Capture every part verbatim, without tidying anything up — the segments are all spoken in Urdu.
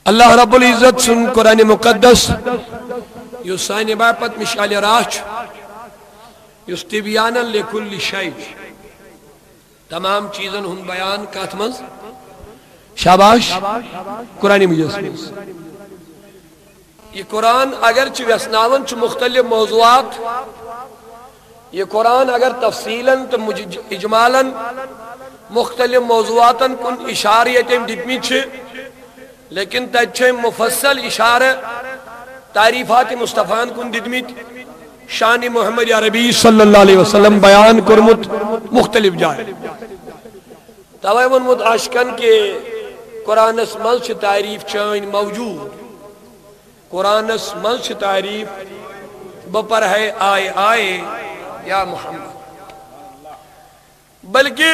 اللہ رب العزت سن قرآن مقدس یو سانی باپت مشعل راہ یس تبیانا لکل شیء تمام چیزن ہن بیان کات منز شاباش قرآن مجید یہ قرآن اگرچہ ویسناون چھ مختلف موضوعات یہ قرآن اگر تفصیلاً تو اجمالاً مختلف موضوعاتاً کن اشاریتیں دتمی چھے لیکن تجھے مفصل اشارہ تعریفات مصطفیٰ کن دتمی شان محمد عربی صلی اللہ علیہ وسلم بیان کرمت مختلف جائے توائی ونمت عاشقن کے قرآن اسمال چھ تعریف چین موجود قرآن اسمال چھ تعریف بپر ہے آئے آئے یا محمد بلکہ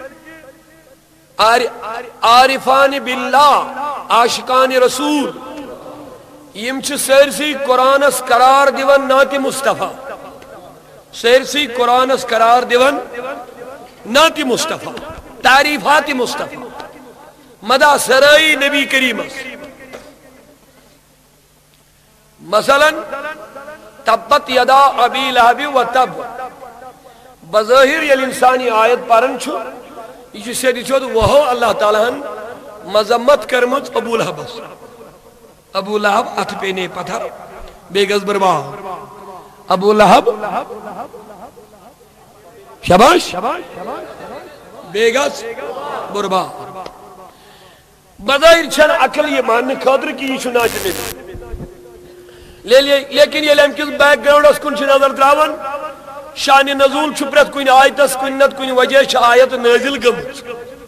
عارفان باللہ عاشقان رسول یم چھ سرسی قرآن اس قرار دیون نات مصطفیٰ سرسی قرآن اس قرار دیون نات مصطفیٰ تعریفات مصطفیٰ مدہ سرائی نبی کریم مثلا تبت یدا ابی لہب و تب بظاہر یل انسانی آیت پارن چھو یہ سے دیچو تو وہ اللہ تعالیٰ مذمت کرمت ابو لہب ابو لہب اتھ پینے پتھر بے گز برباد ابو لہب شباش بے گز برباد بظاہر چھن عقل یہ ماننے خاطر کی یہ چھنا چنے لیکن یہ لیم کس بیک گراؤنڈ اس کن چھ نظر تراون شان نزول چھپرت کوئی آیت اس کوئی نت کوئی وجہ چھ آیت نازل گمت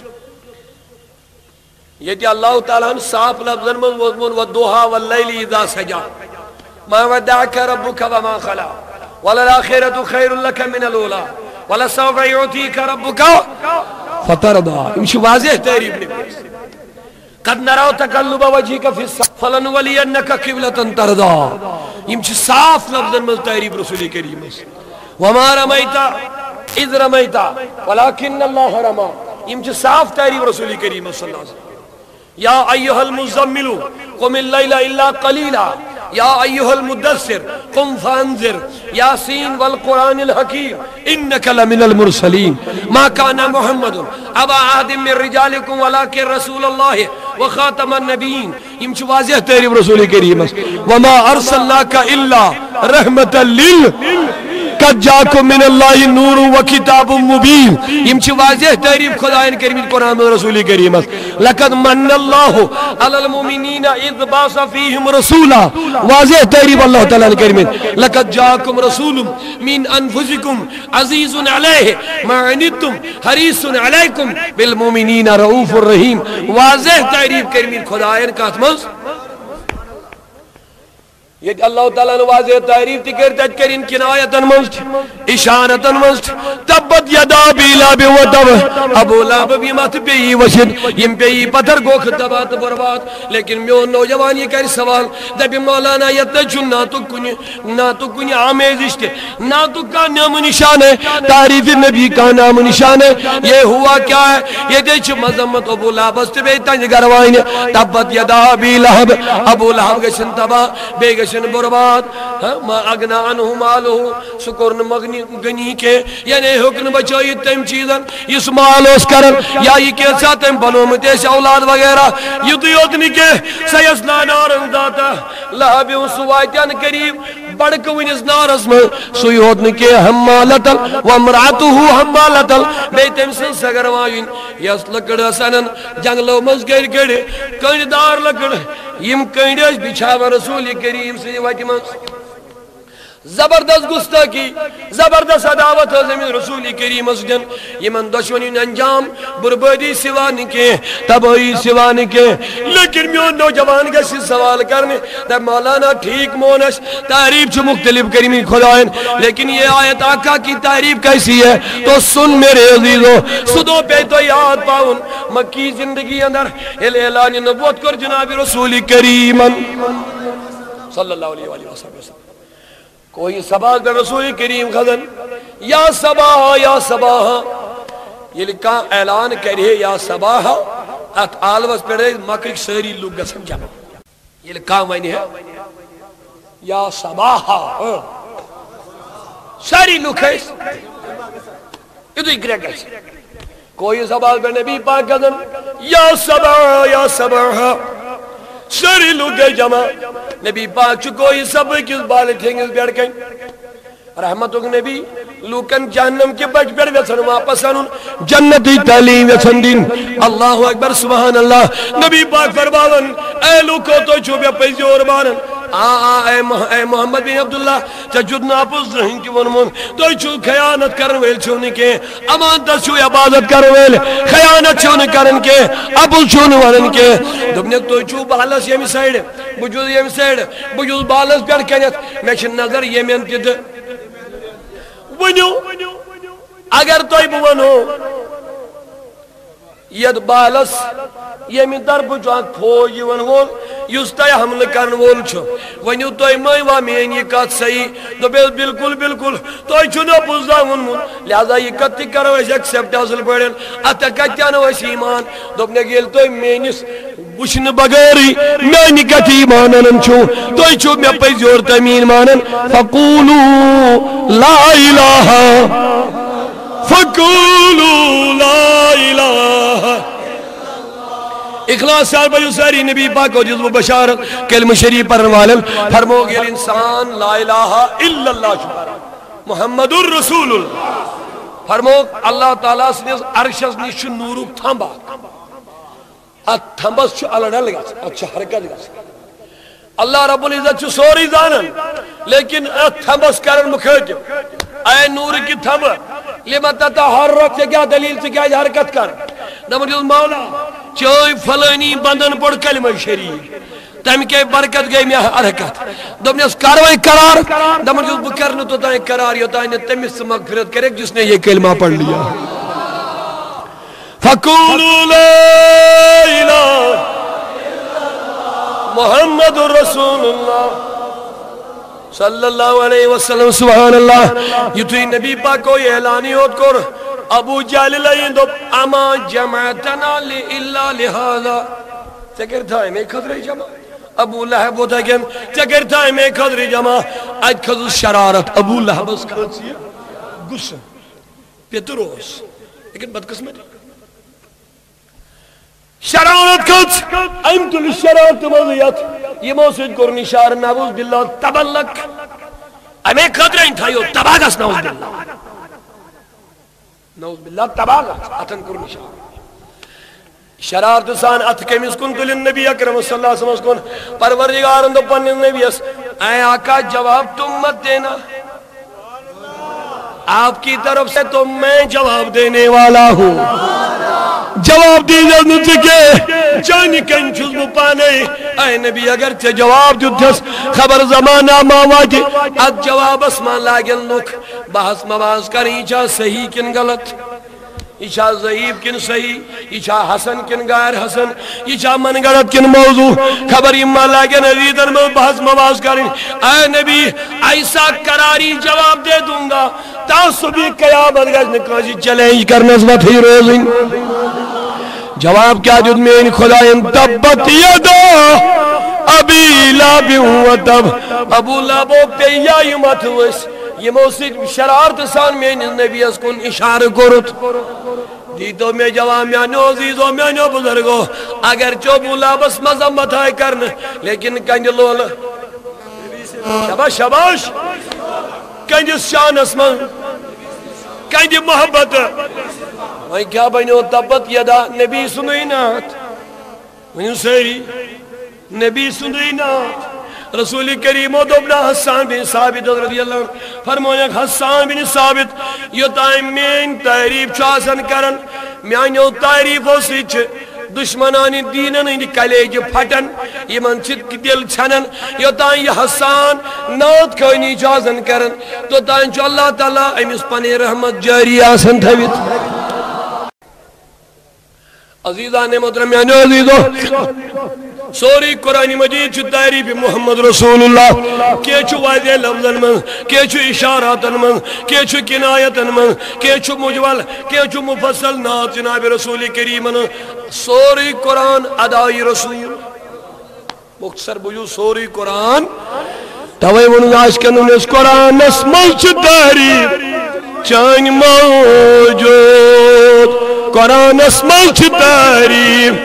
یہ تی اللہ تعالیٰ صاف لفظن من وضمون والدوحا واللیل اذا سجا ما ودعک ربک وما خلا وللآخرت خیر لک من الاولا ولسوف یعطیک ربک فترضا امشی واضح تعریف نہیں قد نراو تقلب وجهك في السماء فلنولينك قبلة ترضى امشي صاف لفظن من تعریف رسول کریم وما رميت اذ رميت ولكن الله رمى امشي صاف تعریف رسول کریم صلی اللہ علیہ وسلم یا ایها المزمل قم الليل الا قليلا یا ایها المدثر قم فانذر یاسین والقرآن الحکیم انک لمن المرسلین ما کان محمد ابا عہد من رجالکم ولکن رسول اللہ وخاتم النبیین امچ واضح تعریف رسول کریم وما ارسلناک الا رحمتا لل قد جاکم من اللہ نور و کتاب مبین امچ واضح تعریف خدایان کریم قرآن رسول کریم لقد من اللہ علی المؤمنین اذ باث فیہم رسولا واضح تعریف اللہ تعالیٰ کریم لقد جاکم رسول من انفسکم عزیز علیہ ما عنتم حریص علیکم بالمؤمنین رؤوف الرحیم واضح تعریف کریم خدایان کا اتمنز یہ اللہ تعالیٰ نے واضح تعریف تکر تج کرین کنایتن منست اشارتن منست تبت یدا بی لاب و تب ابو لاب بھی مات پیئی وشد یم پیئی پتھر گو خطبات برباد لیکن میون نوجوان یہ کر سوال دبی مولانا یتجن نا تو کنی نا تو کنی آمیزشتے نا تو کا نام نشان ہے تعریف نبی کا نام نشان ہے یہ ہوا کیا ہے یہ دیچ مذمت ابو لاب است بیتا گروائن تبت یدا بی لاب ابو لاب گشن تبا بے گشن برباد ما اگنا عنہ مالو سکرن مغنی گنی کے یعنی حکن بچائی تیم چیزن اس مال اس کرن یا یہ کیسا تیم بنومتیش اولاد وغیرہ یہ دیوتنی کے سیسنا نارن داتا لہبی و سوائتیان قریب بڑکوین اس نارس میں سویوتنی کے حمالتل و امراتو حمالتل بیتیم سن سگروائین یس لکڑ سنن جنگلو مزگر گڑے کنڈدار لکڑ یم کنڈیش بچھاوا رسول کریم سے وقت منس زبردست گستاکی زبردست عداوت زمین رسول کریم اسجن یمن دشمنین انجام بربادی سوانی کے تباہی سوانی کے لیکن میون نوجوان کا سوال کرنے تب مولانا ٹھیک مونش تعریف چھو مختلف کریمی خداین لیکن یہ آیت آقا کی تعریف کیسی ہے تو سن میرے عزیزو صدو پہ تو یاد پاؤن مکی زندگی اندر اعلان نبوت کر جناب رسول کریم صلی اللہ علیہ وآلہ وسلم کوئی صباح در رسول کریم خزن یا صباح یا صباح یہ لکھا اعلان کرے یا صباح ات آلوز پڑے مکرک سری لوگ گسن جمع یہ کام وانی ہے یا صباحا ساری لکھائیس ادھو گریگ ایس کوئی سبال پر نبی پاک کدن یا صباحا یا صباحا ساری لکھائی جمع نبی پاک چو کوئی سب کس بالے تھینگز بیڑ کہیں رحمت اگ نبی لوکن جہنم کے بچ بیڑ ویسن واپس آنون جنتی تعلیم ویسن دین اللہ اکبر سبحان اللہ نبی پاک فرماون اے لوکو تو چوبیا پیزی اور بانن آآ اے محمد بن عبداللہ چجد ناپس رہن کی ونمون تو چو خیانت کرن ویل چونی کے امان دس چو عبادت کرن ویل خیانت چونی کرن کے ابل چونی ورن کے دبنیک تو چو بالس یمی سائڑ بجوز یمی سائڑ بجوز بالس بیڑ کنیت میچن نظر یمین تید ونیو اگر توی بونو ید بالس یمی درب جوان پھوج ون وول یس تای حمل کرن وول چھو ونیو توی مائی وامین یہ کات صحیح تو بالکل بالکل توی چھونا پوزا ونمون لہذا یہ کتی کرو ایس ایکسیپٹ حاصل پڑھن اتا کتیانو ایس ایمان دوپنے گیل توی مینس وشن بغیری مینی کتی ایمانن چھو توی چھو میں پیزی اور تمین مانن فقولو لا الہ فقولو لا الہ اخلاص سال بجو ساری نبی پاک و جذب بشارت کلم شریف پر والن فرمو گئے انسان لا الہ الا اللہ شکر محمد الرسول اللہ فرمو اللہ تعالیٰ سنیز عرشز نیشو نورک تھمبا ات تھمبس چھو اللہ ڈل گا اچھا حرکت گا اللہ رب العزت چھو سوری زانن لیکن ات تھمبس کرن مخیجب اے نور کی تھمب لما تتحرک سے کیا دلیل سے کیا حرکت کر نمبر جز مولا چوئی فلانی بندن پڑھ کلمہ شریف تم کے برکت گئی میں حرکت دم نے اس کاروائی قرار نمبر جز بکرن تو تائیں قرار یہ تائیں تمہیں سے مغفرت کرے جس نے یہ کلمہ پڑھ لیا فَقُولُوا لَا إِلَهَ محمد رسول اللہ صلی اللہ علیہ وسلم سبحان اللہ یہ تو نبی پاک کو یہ اعلانی ہوت کر ابو جہل لئین دو اما جمعتنا لئلا لہذا چکر تھا میں خدری جمع ابو لہب ہوتا ہے کہ چکر تھا میں خدری جمع آج خضر شرارت ابو لہب اس خدسی گسن پیتروس لیکن بدقسمت شرارت خدس ایمت لشرارت مضیت یہ موسیج کرنی شار نعوذ باللہ تبلک ہمیں خدرین تھا یہ تباگس نعوذ باللہ نعوذ باللہ تباگس اتن کرنی شار شرارت سان ات کمیس کن تل نبی اکرم صلی اللہ علیہ وسلم کن پروردگارن دو پن نبی اس اے آقا جواب تم مت دینا آپ کی طرف سے تو میں جواب دینے والا ہوں جواب دیجئے نتکے چانی کنچوز مپانے اے نبی اگر تے جواب دیتس خبر زمانہ ماواجی اد جواب اسمان لاگن لک بحث مواز کریں چاہ صحیح کن غلط یہ ضعیف کن صحیح یہ حسن کن غیر حسن یہ من گڑت کن موضوع خبر اما لاگن عزیدن میں بحث مواز کریں اے نبی ایسا قراری جواب دے دوں گا تاثبی قیامت گز نکاجی چیلنج کرنس وطی روزیں جواب کیا جد میں خدایم تبت یدا ابی لابی ہوا تب ابو لابو پیائی متوس یہ موسیق شرارت سان میں نبی اس کن اشار کرت دیتو میں جواب میں نوزیزو میں نو بزرگو اگر چوبو لابس مذمت آئے کرن لیکن کنج لول شباش شباش کنج شان اسمان کنج محبت وہیں کیا بنیو تبت یدا نبی سنوینات وہیں سیری نبی سنوینات رسول کریم و دوبنا حسان بن ثابت رضی اللہ عنہ فرمویا حسان بن ثابت یہ تائم میں تعریف چاسن کرن میانیو تعریف ہو سیچ دشمنانی دینن اندی کلیج پھٹن یہ منچت کی دل چھنن یہ تائیں یہ حسان نات کوئی چاسن کرن تو تائیں چو اللہ تعالیٰ امیس پانی رحمت جاری آسن تھویت عزیزان محترمیان عزیزو سوری قرآن مجید چھو تعریف محمد رسول اللہ کیا چھو واضح لفظن من کیا چھو اشاراتن من کیا چھو کنایتن من کیا چھو مجول کیا چھو مفصل نات جناب رسول کریم سوری قرآن ادائی رسول مختصر بجو سوری قرآن توے ون آج کنن اس قرآن اس ملچ تعریف چان موجود قرآن اس ملچ تعریف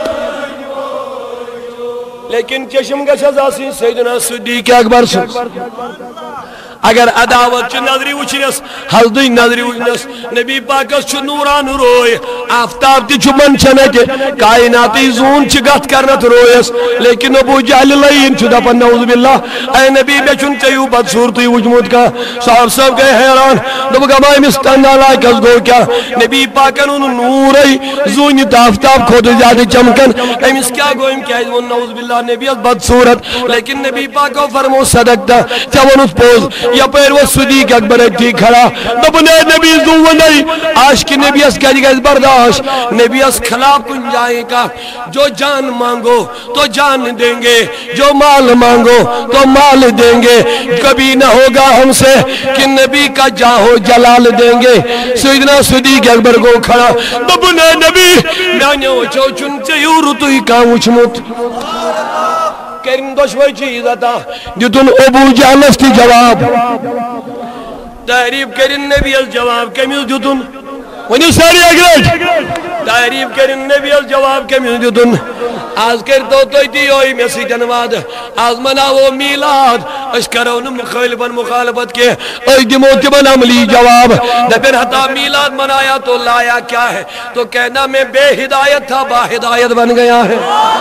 لیکن چشم گشت آسی سیدنا صدیق اکبر سے اگر عداوت چھ نظری وچنس حلدی نظری وچنس نبی پاکس چھ نوران روئے آفتاب تی چھ منچنے کے کائناتی زون چھ گت کرنت روئیس لیکن ابو جہل لئین چھ دپن نعوذ باللہ اے نبی بے چن چیو بد صورتی وجمود کا صاحب صاحب گئے حیران دب گمائی مستندہ لائکس گو کیا نبی پاکن ان نوری زون تافتاب خود زیادہ چمکن ایمس کیا گوئیم کیا ہے نعوذ باللہ نبی از بد صورت لیکن نبی پاکو فرمو صدق دا چون اس پوز یا پیر وہ صدیق اکبر ایک کھڑا دبنے نبی زو نہیں عاشق نبی اس کہہ جگہ اس برداشت نبی اس خلاف کن جائے کا جو جان مانگو تو جان دیں گے جو مال مانگو تو مال دیں گے کبھی نہ ہوگا ہم سے کہ نبی کا جاہو جلال دیں گے سیدنا صدیق اکبر کو کھڑا دبنے نبی میں وچو چن چیو رتوی کا وچمت کرن دشوئی چیز آتا جتن ابو جہلس کی جواب تعریف کرن نبی از جواب کمیز جتن ونی ساری اگرد تعریف کرن نبی از جواب کمیز جتن آز کرتو توی تی ہوئی میں سی جنواد آز مناو میلاد اس کرون مخالفاً مخالفت کے اوی دی موتبن عملی جواب دا پھر حتا میلاد منایا تو لایا کیا ہے تو کہنا میں بے ہدایت تھا با ہدایت بن گیا ہے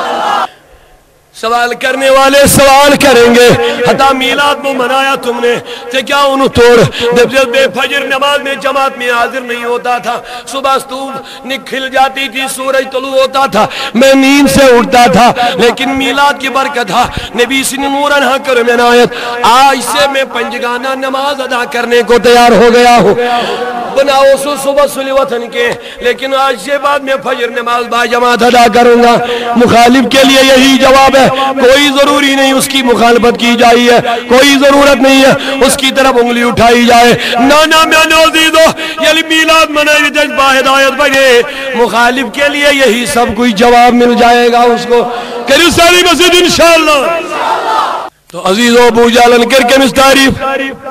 سوال کرنے والے سوال کریں گے حتا میلاد میں منایا تم نے تے کیا انہوں توڑ جب بے فجر نماز میں جماعت میں حاضر نہیں ہوتا تھا صبح ستوب نکھل جاتی تھی سورج طلوع ہوتا تھا میں نیند سے اٹھتا تھا لیکن میلاد کی برکت تھا نبی سے نورن ہاں کر میں نایت آج سے میں پنجگانہ نماز ادا کرنے کو تیار ہو گیا ہوں بناؤ سو صبح سلی وطن کے لیکن آج سے بعد میں فجر نماز با جماعت ادا کروں گا مخالف کے لیے یہی جواب ہے کوئی ضروری نہیں اس کی مخالفت کی جائی ہے کوئی ضرورت نہیں ہے اس کی طرف انگلی اٹھائی جائے نانا میں نوزیدو یعنی میلاد منائی جس با ہدایت بنے مخالف کے لیے یہی سب کوئی جواب مل جائے گا اس کو کریو ساری مسجد انشاءاللہ تو عزیزو ابو جالن کر کے مس تعریف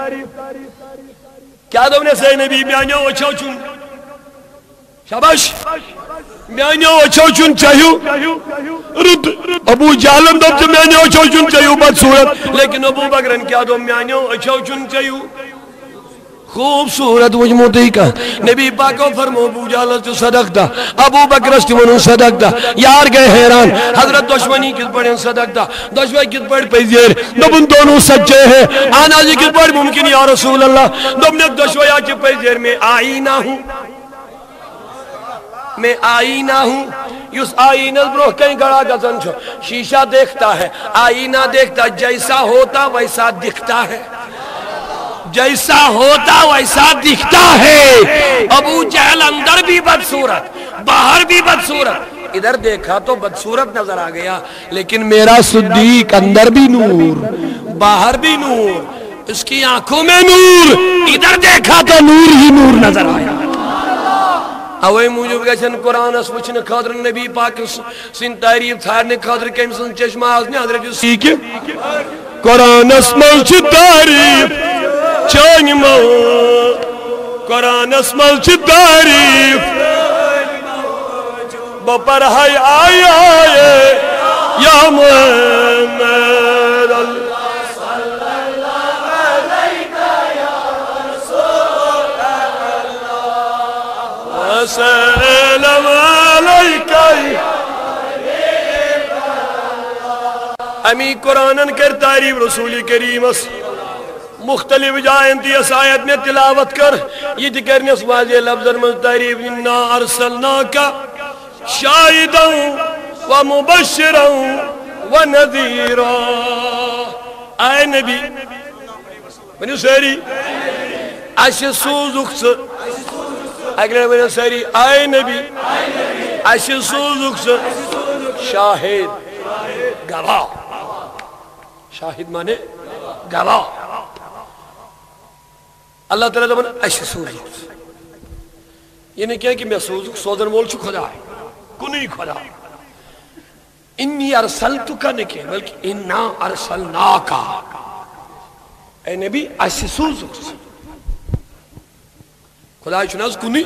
کیا دو نے سے نبی بیانیو اچھو چون شاباش میانیو اچھو چون چاہیو رد ابو جالن دو جو میانیو اچھو چون چاہیو بد صورت لیکن ابو بکرن کیا دو میانیو اچھو چون چاہیو خوبصورت وجموتی کا نبی پاکو فرمو ابو جالن جو صدق دا ابو بکر استمنو صدق دا یار گئے حیران حضرت دشمنی کس پڑھیں صدق دا دشمنی کس پڑھ پیزیر دبن دونوں سچے ہیں آنا جی کس پڑھ ممکن یا رسول اللہ دبن دشمنی آج پیزیر میں آئینہ ہوں میں آئینہ ہوں یس آئینہ بروہ کہیں گڑا گزن چھو شیشہ دیکھتا ہے آئینہ دیکھتا جیسا ہوتا ویسا دکھتا ہے جیسا ہوتا ویسا دکھتا ہے ابو جہل اندر بھی بدصورت باہر بھی بدصورت ادھر دیکھا تو بدصورت نظر آ گیا لیکن میرا صدیق اندر بھی نور باہر بھی نور اس کی آنکھوں میں نور ادھر دیکھا تو نور ہی نور نظر آیا اوے موجب گشن قرآن اس وچن خاطر نبی پاک سن تعریف تھارنے خاطر کم سن چشمہ آزنے حضرت سیکھ قرآن اس ملچ تعریف چانی مو قرآن اس ملچ تعریف بپر ہائی آئی آئے یا محمد اللہ صلی اللہ علیہ یا رسول اللہ سلام علیکہ امی قرآن کر تعریف رسول کریم مختلف جائیں تی اس آیت میں تلاوت کر یہ تکرنے اس واضح لفظ من تعریف انا ارسلناکا شاہداں و مبشراں و نذیراں آئے نبی بنیو سیری اش سوزک سے اگر بنیو سیری آئے نبی اش سوزک سے شاہد گواہ شاہد مانے گواہ اللہ تعالیٰ دبن اش سوزک یہ نہیں کہا کہ میں سوزک سوزن مول چھو خدا ہے کنی خدا انی ارسلتک نکے بلکہ انا ارسلناکا اے نبی اسی سوزک خدا چناز کنی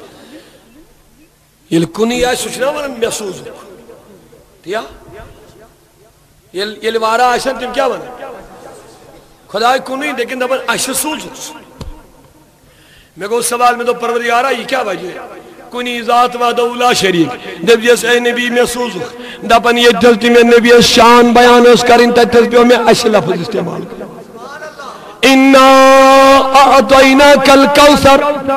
یل کنی آئی سوچنا ورن میں سوزک تیا یل وارا آشان تم کیا ورن خدا کنی لیکن دبن اسی سوزک میں کو سوال میں تو پروردگارہ یہ کیا وجہ ہے کنی ذات و دولا شریک جب جس اے نبی میں سوزک دپن یہ جلتی میں نبی شان بیان اس کریں تیتس پیو میں اش لفظ استعمال کریں اِنَّا اَعْطَيْنَاكَ الْكَوْثَرَ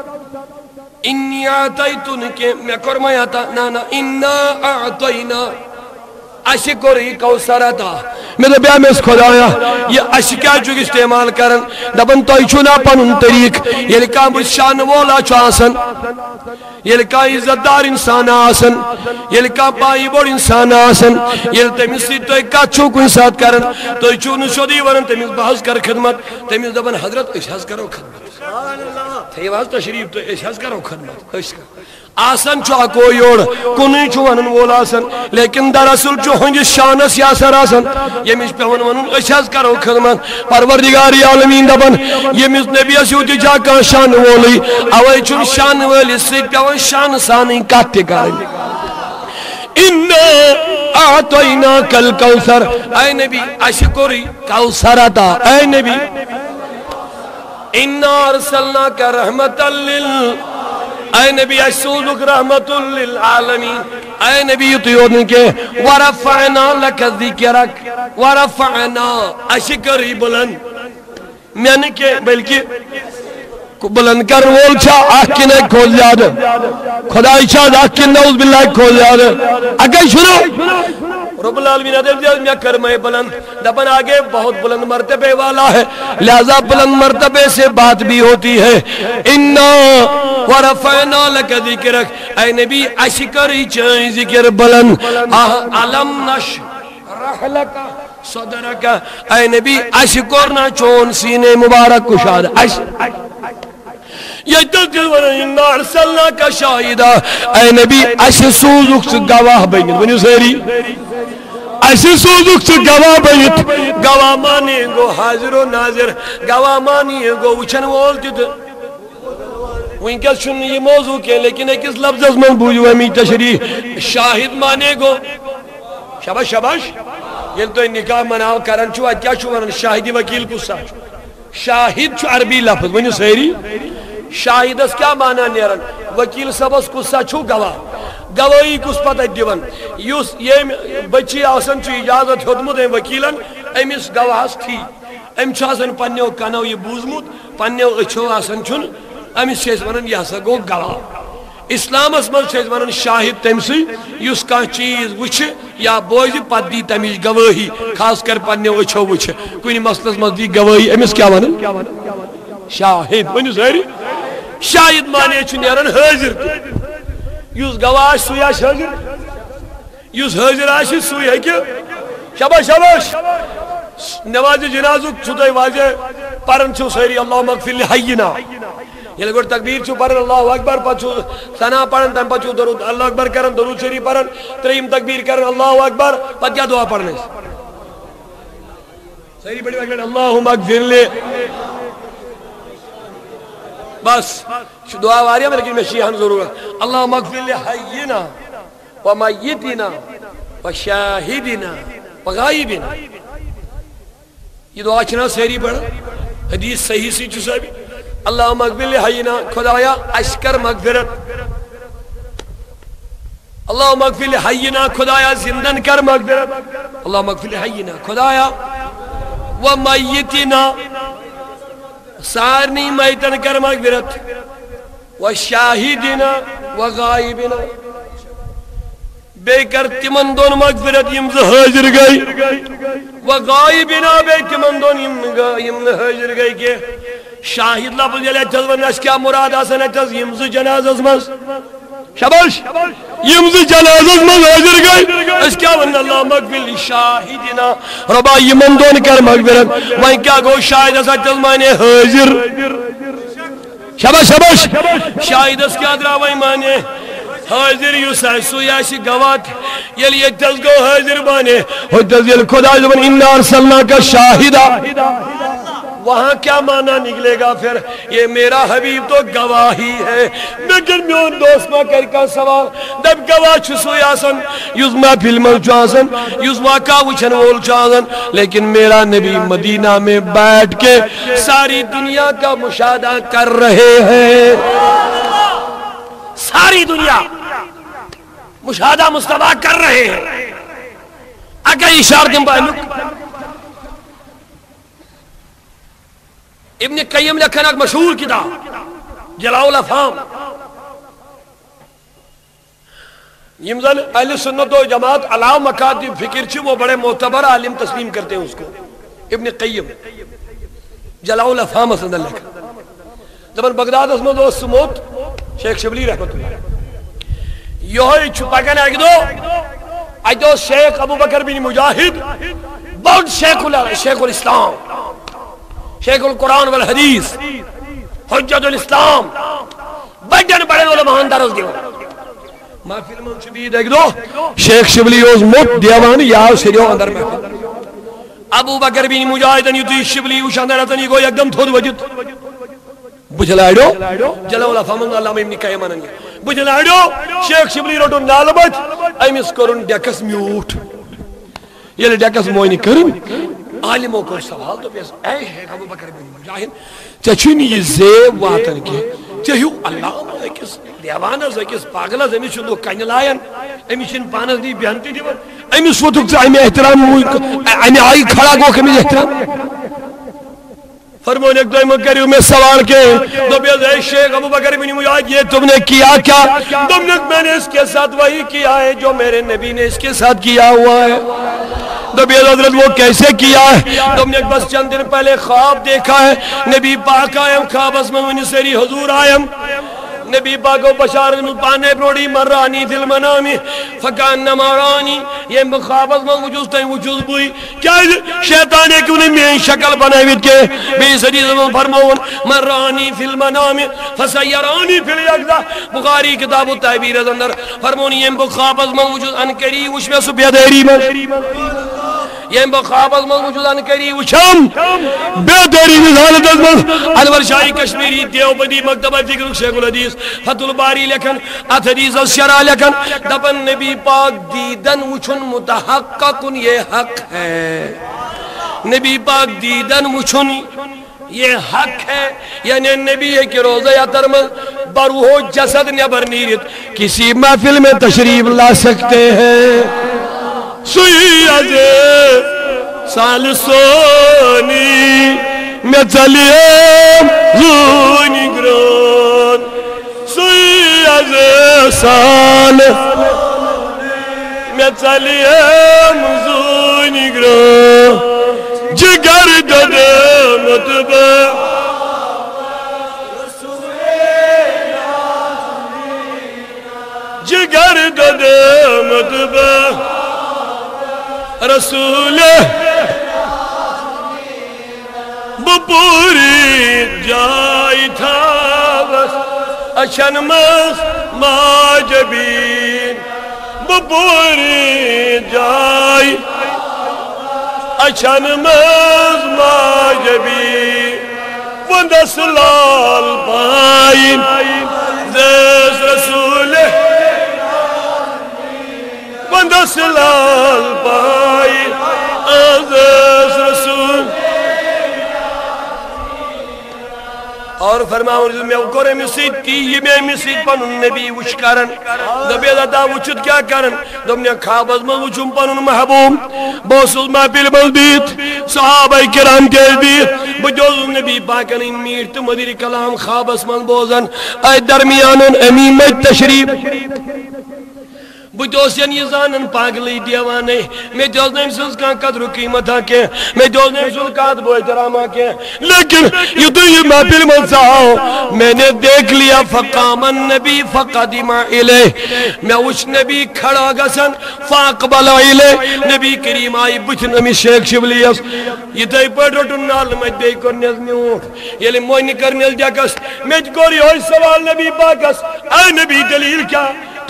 اِنِّي اَعْطَيْتُنِكَ میں کرمایا تھا نانا اِنَّا اَعْطَيْنَا اشکری کوثرتا میں تو بیا میں اس خدایا یہ اشکیا چک استعمال کرن دبن تو چنا پنن طریق یہ لکا مشان والا چاسن یہ لکا عزت دار انسان آسن یہ لکا بائی بڑ انسان آسن یہ تمیز سی تو ایک کچھو کوئی ساتھ کرن تو چون شدی ورن تمیز بحث کر خدمت تمیز دبن حضرت اشحاظ کرو خدمت تیواز تشریف تو اشحاظ کرو خدمت آسن چو اکو یوڑ کنی چو ونن وول آسن لیکن در اصل چو ہنج شانس یاسر آسن یہ مش پہ ون ونن اشاز کرو خدمت پروردگاری عالمین دبن یہ مش نبی اسیوتی جا کا شان وولی اوئی چون شان وولی سید پہ ون شان سانی کاتے کاری اِنَّا اَعْطَيْنَاكَ الْكَوْثَرَ اے نبی اشکری کوثرتا اے نبی اِنَّا ارسلناک رحمتا لِل اے نبی اشسوزک رحمت للعالمین اے نبی یطیون کے ورفعنا لک ذکرک ورفعنا اشکری بلند میں کے بلکہ بلند کر وول چھا آکینے کھول جادا خدای چھا آکین نعوذ باللہ کھول جادا اگر شنو رب العالمین عدل دیا میں کرمائے بلند دبن آگے بہت بلند مرتبے والا ہے لہذا بلند مرتبے سے بات بھی ہوتی ہے اِنَّا وَرَفَعْنَا لَكَ ذِكْرَكَ اے نبی اشکری چاہیں ذکر بلند علم نش رحلکا صدرکا اے نبی اشکرنا چون سینے مبارک کشاد اش یہ تذکر ورن اِنَّا ارسلناک شاہدہ اے نبی اش سوزک سے گواہ بینید ونیو سیری اسی سوزک سے گواہ بیت گواہ مانی گو حاضر و ناظر گواہ مانی گو وچن وولتی تھے وہیں کس چن یہ موضوع کے لیکن ایک اس لفظ از من بوجو ہمیں تشریح شاہد مانے گو شباش شباش یہ تو نکاح مناو کرن چو کیا چو ورن شاہدی وکیل کو ساتھ شاہد چو عربی لفظ ونیو سہری شاہد اس کیا مانا نیرن وکیل سبس کو ساتھ چو گواہ گواہی کس پتہ دیون یوس یہ بچی آسن چو اجازت حدمت ہیں وکیلن امیس گواہس تھی ام چھاسن پنیو کنو یہ بوزمت پنیو اچھو آسن چون امیس چیز ونن یہ سا گو گواہ اسلام اس مل چیز ونن شاہد تمسی یوس کا چیز وچھ یا بوزی پت دی تمیش گواہی خاص کر پنیو اچھو وچھ کوئی مسلس مزدی گواہی امیس کیا ونن شاہد ونیو سہری شاہد مانے چو نیرن حاضر یوس گواہ سوی آش حاضر یوس حاضر آش سوی ہے کہ شباش شباش نواز جنازو چھتائی واجہ پرن چھو سہری اللہم اغفر لحینا یہ لگوڑ تکبیر چھو پرن اللہ اکبر پچھو سنا پرن تم پچھو درود اللہ اکبر کرن درود شری پرن ترہیم تکبیر کرن اللہ اکبر پت کیا دعا پڑھنے سہری بڑی وقت اللہم اغفر لحینا بس دعا واریا میں لیکن میں شیحان ضرور اللہم اغفر لحینا ومیتنا وشاہدنا وغائبنا یہ دعا چنا سہری پڑھا حدیث صحیح سی چسا بھی اللہم اغفر لحینا خدایا اشکر مغفرت اللہم اغفر لحینا خدایا زندن کر مغفرت اللہم اغفر لحینا خدایا ومیتنا سارنی میتن کر مغفرت وشاہدنا وغائبنا بے کر تمن دون مغفرت یم ز حاضر گئی وغائبنا بے تمن دون یم حاضر گئی کہ شاہد لفظ یلی اتھز ونس کیا مراد آسن اتھز یم ز جناز از مز شباش یم ز جناز از مز حاضر گئی اس کیا ون اللہ مغفر شاہدنا ربا یمن دون کر مغفرت وہیں کیا گو شاہد اس اتھز مانے حاضر شباش شباش شاہد اس کیا درا وہیں مانے حاضر یس سو یاش گوات یل یتز گو حاضر بانے ہوتز یل خدا زبان انا ارسلناک شاہدا وہاں کیا معنی نکلے گا پھر یہ میرا حبیب تو گواہی ہے لیکن میون دوست ما کر کا سوال دب گواہ چھسو یاسن یوز ما فلم چاسن یوز واقع وچھن وول چاسن لیکن میرا نبی مدینہ میں بیٹھ کے ساری دنیا کا مشاہدہ کر رہے ہیں ساری دنیا مشاہدہ مصطفیٰ کر رہے ہیں اگر اشارت بائنک ابن قیم لکھن ایک مشہور کتاب جلاؤ الافہام یمزن اہل سنت و جماعت علاو مکاتب فکر چھ وہ بڑے معتبر عالم تسلیم کرتے ہیں اس کو ابن قیم جلاؤ الافہام اسند لکھن زبان بغداد اسمد و سموت شیخ شبلی رحمت اللہ یہ چھپا کن ایک دو ایک دو شیخ ابو بکر بن مجاہد بہت شیخ شیخ الاسلام شیخ القرآن والحدیث حجت الاسلام بڑھن بڑھن علماء اندرز دیو محفل من شبید ایک دو شیخ شبلی اوز موت دیوان یا سریو اندر محفل ابو بکر بن مجاہدن یوتی شبلی اوش اندر اتنی گو یک دم تھود وجد بجلائیڈو جلو اللہ فامن اللہ میں ابن قیمانن بجلائیڈو شیخ شبلی روٹو نالبت ایمس کرن ڈیکس میوٹ یہ ڈیکس موئنی کرن عالموں کو سوال تو بیس اے ہے ابو بکر بن مجاہد چچینی یہ زیب واتن کے چہیو اللہ نے کس دیوانہ سے کس پاگلہ سے امیشن دو کنی لائن امیشن پانس دی بیانتی دیوان امیس وہ تک امی احترام امی آئی کھڑا گو کمی احترام فرمون ایک دوئی مکریو میں سوال کے دو بیز اے شیخ ابو بکر بن مجاہد یہ تم نے کیا کیا تم نے میں نے اس کے ساتھ وہی کیا ہے جو میرے نبی نے اس کے ساتھ کیا ہوا ہے تو بیز حضرت وہ کیسے کیا ہے تم نے بس چند دن پہلے خواب دیکھا ہے نبی پاک آئیم خواب اس میں منی سری حضور آئیم نبی پاک و بشار پانے پروڑی مرانی فی المنامی فکان نمارانی یہ مخابت میں وجود تین وجود بوئی کیا شیطانے کیوں نے میں شکل بنائے وید کے بے صدی زمان فرمون مرانی فی المنامی فسیرانی فی الیقظہ بخاری کتاب و تعبیر اندر فرمون یہ مخابت میں وجود انکری وش میں سو بیدیری میں یہ مخابت میں وجود انکری وشم بیدیری وزالت ازمن انور شاہی کشمیری دیوبندی مکتبہ فکر شیخ الحدیث فتح الباری لکن ات حدیث الشرع لکن دبن نبی پاک دیدن وچن متحققن یہ حق ہے نبی پاک دیدن وچن یہ حق ہے یعنی نبی ہے کہ روزہ یا ترمز بروح جسد نبر نیرت کسی محفل میں تشریف لا سکتے ہیں سوئی عزیز سال سونی میں چلیم زونی گرون سوئی عزیز سال میں چلیم زونی گرون جگر دنے مطبع جگر دنے مطبع رسول بپوری جائی تھا بس اچھن مس ماجبین بپوری جائی اچھن مس ماجبین وندس لال پائن دس رسول وندس لال پائن دس رسول اور فرماؤں میں اوکورے مسید کی یہ میں مسید پنن نبی وچ کرن نبی دا وچت کیا کرن دم نے خواب از میں وچم پنن محبوب بوسل محفل مزبیت صحابہ کرام کے بیت بجوز نبی پاکن میرت مدیر کلام خواب از من بوزن اے درمیانن امیمت تشریف بجوز یہ زانن پاگلی دیوانے میں جوز نیم سنس کا قدر قیمت آکے میں جوز نیم سنس کا قدر احترام آکے لیکن یہ تو یہ محفل منصاؤ میں نے دیکھ لیا فقام النبی فقدم علیہ میں اس نبی کھڑا گسن فاقبل علیہ نبی کریم آئی بچن امی شیخ شبلیس یہ تو پڑھ رٹو نال میں دے کرنیز میوٹ یہ لئے موئی نکرنیز جاکس میں جگوری ہوئی سوال نبی پاکس اے نبی دلیل کیا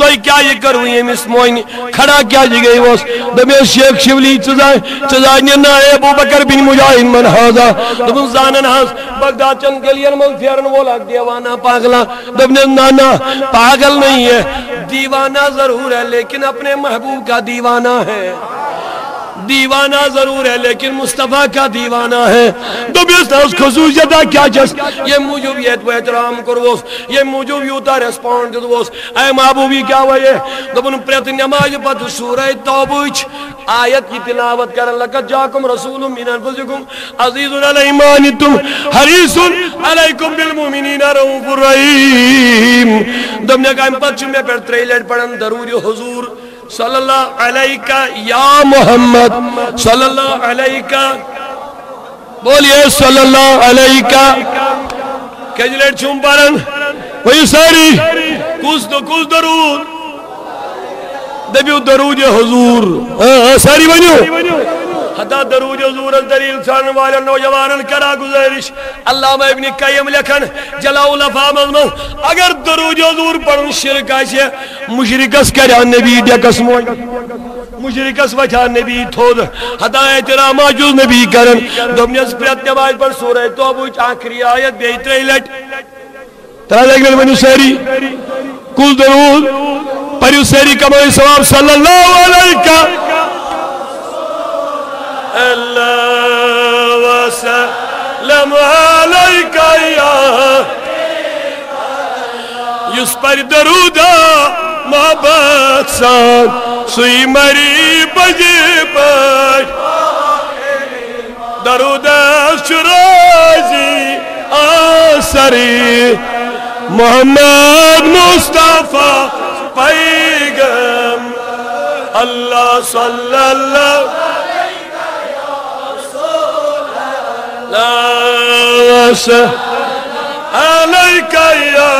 تو کیا یہ کرو یہ مس موئنی کھڑا کیا جی گئی وہ دمی شیخ شبلی چزائیں چزائیں نا ابو بکر بن مجاہد من حاضا دبن زانن حاض بغداد چند گلین من فیرن بولا دیوانا پاگلا دبن نانا پاگل نہیں ہے دیوانہ ضرور ہے لیکن اپنے محبوب کا دیوانہ ہے دیوانہ ضرور ہے لیکن مصطفیٰ کا دیوانہ ہے تو بھی اس خصوصیتہ کیا چیز یہ موجودیت و احترام کروس یہ موجودیتا ریسپونڈ دوس اے محبوبی کیا وجہ دبن پریت نماز پت سورہ توبوچ آیت کی تلاوت کرن لقد جاکم رسول من انفسکم عزیز علیہ مانتم حریص علیکم بالمومنین رؤوف الرحیم دبن کا امپت چمے پر تریلٹ پڑھن درود حضور صلی اللہ علیہ یا محمد صلی اللہ علیہ بولیے صلی اللہ علیہ کجلیٹ چھوم پارن وہی ساری کس دو کس درود دبیو درود حضور ساری بنیو حدا درود حضور دلیل سان والا نوجوان کرا گزارش علامہ ابن قیم لکھن جلاؤ لفا مضمون اگر درود حضور پڑھن شرک آشے مشرکس کریا نبی ڈیکس موئی مشرکس وچھا نبی تھود حدا احترام آجوز نبی کرن دمنیس پریت نماز پر سورہ توبوچ آخری آیت بیتر ایلٹ ترہ دیکھنے بنی سیری کل درود پریو سیری کمائی سواب صلی اللہ علیہ اللہ وسلم علیکہ یا یس پر درودا محبت سان سوی مری بجی بج درودا شرازی آسری محمد مصطفیٰ پیغم اللہ صلی اللہ علیکہ یا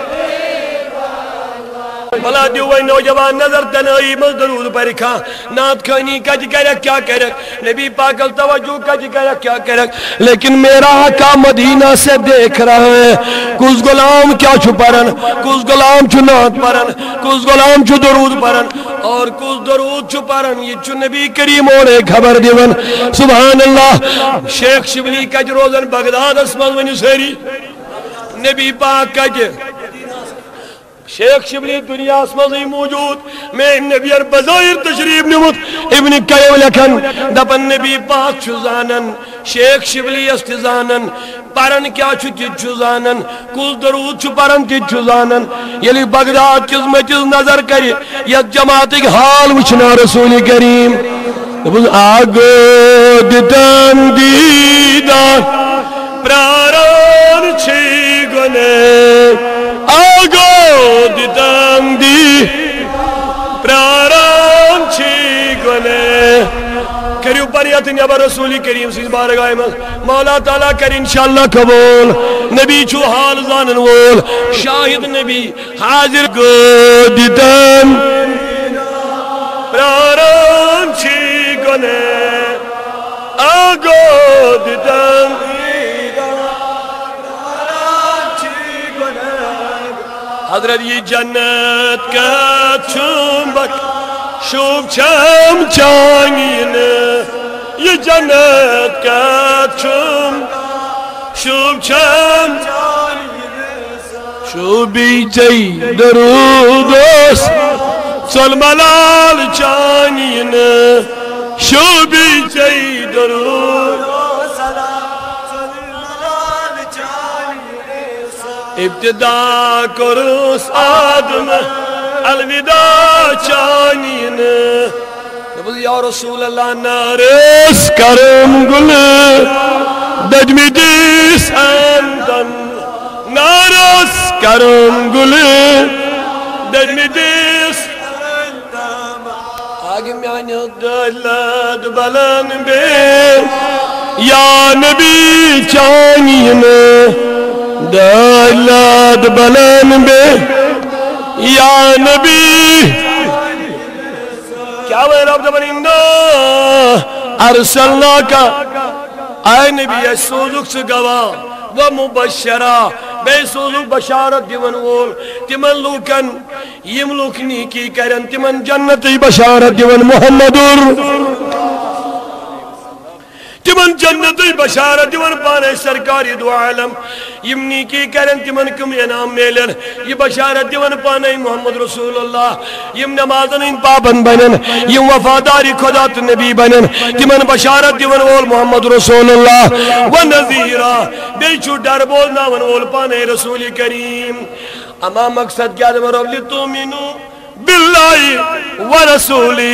بلا دیوئی نوجوان نظر تنائی مزدرود پر رکھا نات کھانی کج کرک کیا کرک نبی پاکل توجہ کج کرک کیا کرک لیکن میرا آقا مدینہ سے دیکھ رہا ہے کس غلام کیا چھو پرن کس غلام چھو نات پرن کس غلام چھو درود پرن اور کس درود چھو پرن یہ چھو نبی کریم اور ایک خبر دیون سبحان اللہ شیخ شبلی کج روزن بغداد اسمان ونی سیری نبی پاک کج شیخ شبلی دنیا اسمازی موجود میں نبی بظاہر تشریف نمت ابن قیم لکھن دپن نبی پاک چھو زانن شیخ شبلی استزانن پرن کیا چھو تیت چھو زانن کل درود چھو پرن تیت چھو زانن یلی بغداد چیز میں چیز نظر کری یا جماعت ایک حال وچنا رسول کریم آگو دتن دیدان پراران چھی گنے آگو دیدم دی پراران چھی گنے کریو پریت نیابا رسولی کریم سیز بارگاہ میں مولا تعالیٰ کر انشاءاللہ قبول نبی چھو حال زانن وول شاہد نبی حاضر گو دیدم پراران چھی گنے آگو دیدم حضرت یہ جنت کا چنبک شوب چم چانگین یہ جنت کا چنبک شوب چم شوبی چی درودوس سلملال چانگین شوبی چی درودوس ابتدا کرس آدم الوداع چانین یا رسول اللہ نارس کرم گل دجمی دیس اندن نارس کرم گل دجمی دیس آگے میانی دلد بلن بے یا نبی چانین دلد بلن بے یا نبی کیا وہ رب دبنندہ ارسلنا کا اے نبی اے سوزک سے گواہ و مبشرہ بے سوزک بشارت دیون وول تمن لوکن یم لوک نیکی کرن تمن جنتی بشارت دیون محمدر تمن جنتی بشارت دیون پانے سرکاری دو عالم یم نیکی کرن تمن کم انعام میلن یہ بشارت دیون پانے محمد رسول اللہ یم نمازن ان پابند بنن یم وفاداری خدا تو نبی بنن تمن بشارت دیون اول محمد رسول اللہ و نذیرہ بیچو ڈر بولنا ون اول پانے رسول کریم اما مقصد کیا دے مرو لتومنو باللہ و رسولی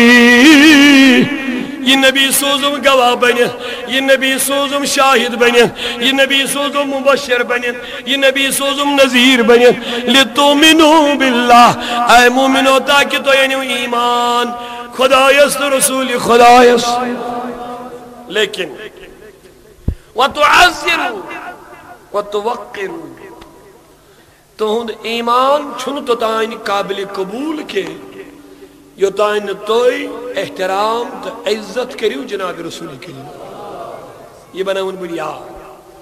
یہ نبی سوزم گواہ بنن یہ نبی سوزم شاہد بنن یہ نبی سوزم مبشر بنن یہ نبی سوزم نذیر بنن لتومنو باللہ اے مومنو تاکہ تو یعنی ایمان خدایست رسول خدایست لیکن وَتُعَزِّرُوا وَتُوَقِّرُوا تہند ایمان چھن تو تائن قابل قبول کے یو تائن توئی احترام تو عزت کریو جناب رسول کریم یہ بنا ان بنیاد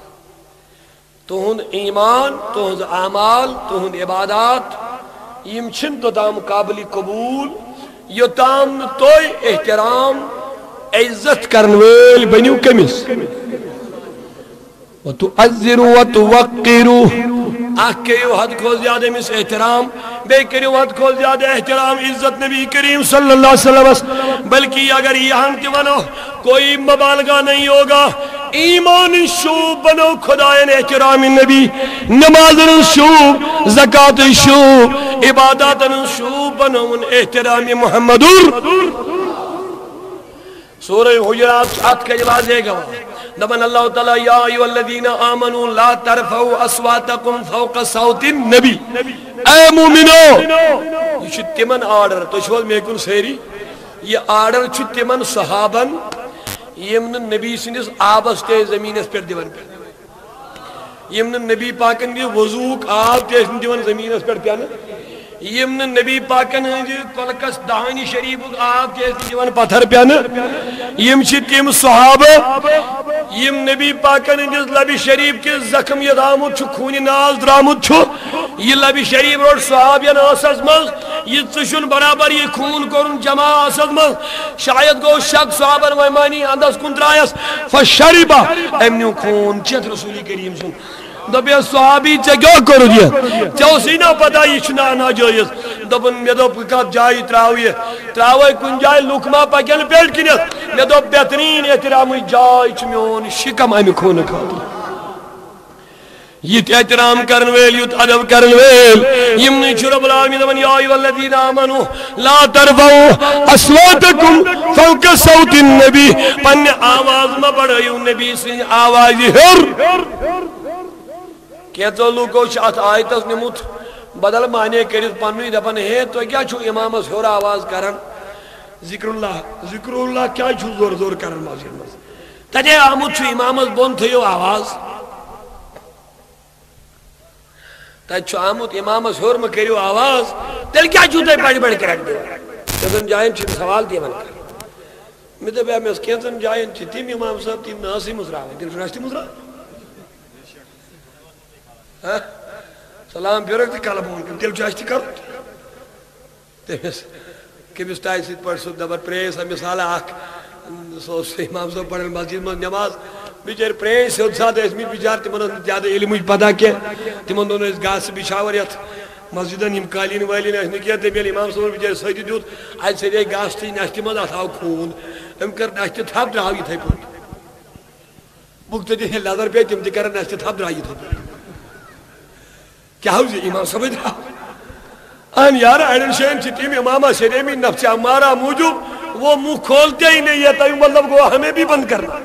تہند ایمان تہند اعمال تہند عبادات یم چھن تو تام قابل قبول یو تام توئی احترام عزت کرنویل بنیو کمیس وَتُعَزِّرُوا وَتُوَقِّرُوا آکھ کریو حد کو زیادہ مس احترام بے کریو حد کو زیادہ احترام عزت نبی کریم صلی اللہ علیہ وسلم بلکہ اگر یہاں تیونو کوئی مبالغہ نہیں ہوگا ایمان شوب بنو خدایان احترام نبی نمازن شوب زکاة شوب عبادات شوب بنو احترام محمدور سورہ حجرات آت کا جواز ہے گا دبن اللہ تعالیٰ یا ایوہ الذین آمنوا لا ترفعوا اصواتکم فوق صوت النبی اے مومنو یہ چھو تمن آرڈر تو شوال میں کن سیری یہ آرڈر چھو تمن صحابن یمن نبی سنس آبس تے زمین اس پر دیون پر یمن نبی پاکن دی وضوق آب تے دیون زمین اس پر پیانا یمن نبی پاکن کلکس دہانی شریف آب کے دیوان پتھر پیانا یم چھ تیم صحابہ یم نبی پاکن جس لبی شریف کے زخم یہ دامت چھو خونی ناز درامت چھو یہ لبی شریف روڑ صحابیان آساز مز یہ چشن برابر یہ خون کرن جمع آساز مز شاید گو شک صحابہ ویمانی انداز کن درائیس فشریبا امنیو خون چیت رسولی کریم سن دبی صحابی چا کیا کرو دیا چاو سینہ پتا یہ چنا ناجائز دبن میں دو پکات جائی تراوی ہے تراوی کن جائی لکمہ پاکیل پیٹ کنیت میں دو بہترین احترامی جائی چمیون شکم آئی میں کھونے کھاتی یہ احترام کرنویل یہ ادب کرنویل یمنی رب العالمین دبن یا ایوہ الذین آمنوا لا ترفعوا اصواتکم فوق صوت النبی پن آواز میں بڑھائیو نبی سے آوازی ہر کہتا لوگو شاہت آیتس نموت بدل معنی کرت پنوی دپن ہے تو کیا چھو امام سور آواز کرن ذکر اللہ ذکر اللہ کیا چھو زور زور کرن مسجد میں تجھے آمود چھو امام بون تھیو آواز تجھے چھو آمود امام سور میں کریو آواز تل کیا چھو تے پڑھ پڑھ کرک دے کہتن جائن چھو سوال دی من کر میں تو بیا میں اس کہتن جائن چھو تیم امام صاحب تیم ناسی مزرا ہے تیم شناشتی مزرا سلام بیرک تی کالا بون کم تیل چاشتی کر تیمیس کمیس تائی سید پڑھ سو دبر پریس ہم مثال آکھ سو سے امام صاحب پڑھن مسجد میں نماز بیچار پریس سے اتساد اسمی بیچار تیمن زیادہ علم مجھ پتا کیا تیمن دونوں اس گاس سے بیچاوریت مسجدن یم قالین والین اسنی کیا تے بیل امام صاحب بیچار سیدی دیوت آج سے دے گاس تی ناشتی مز آتاو خون ہم کر ناشتی تھاپ دراوی تھائی پوٹ بکتا دی لازر پہ تیم دی کر ناشتی تھاپ دراوی تھائی کیا ہو جی امام سمجھ رہا آن یار ایڈن شہن چی تیم امامہ شریمی نفس ہمارا موجود وہ منہ کھولتے ہی نہیں ہے تو مطلب کو ہمیں بھی بند کرنا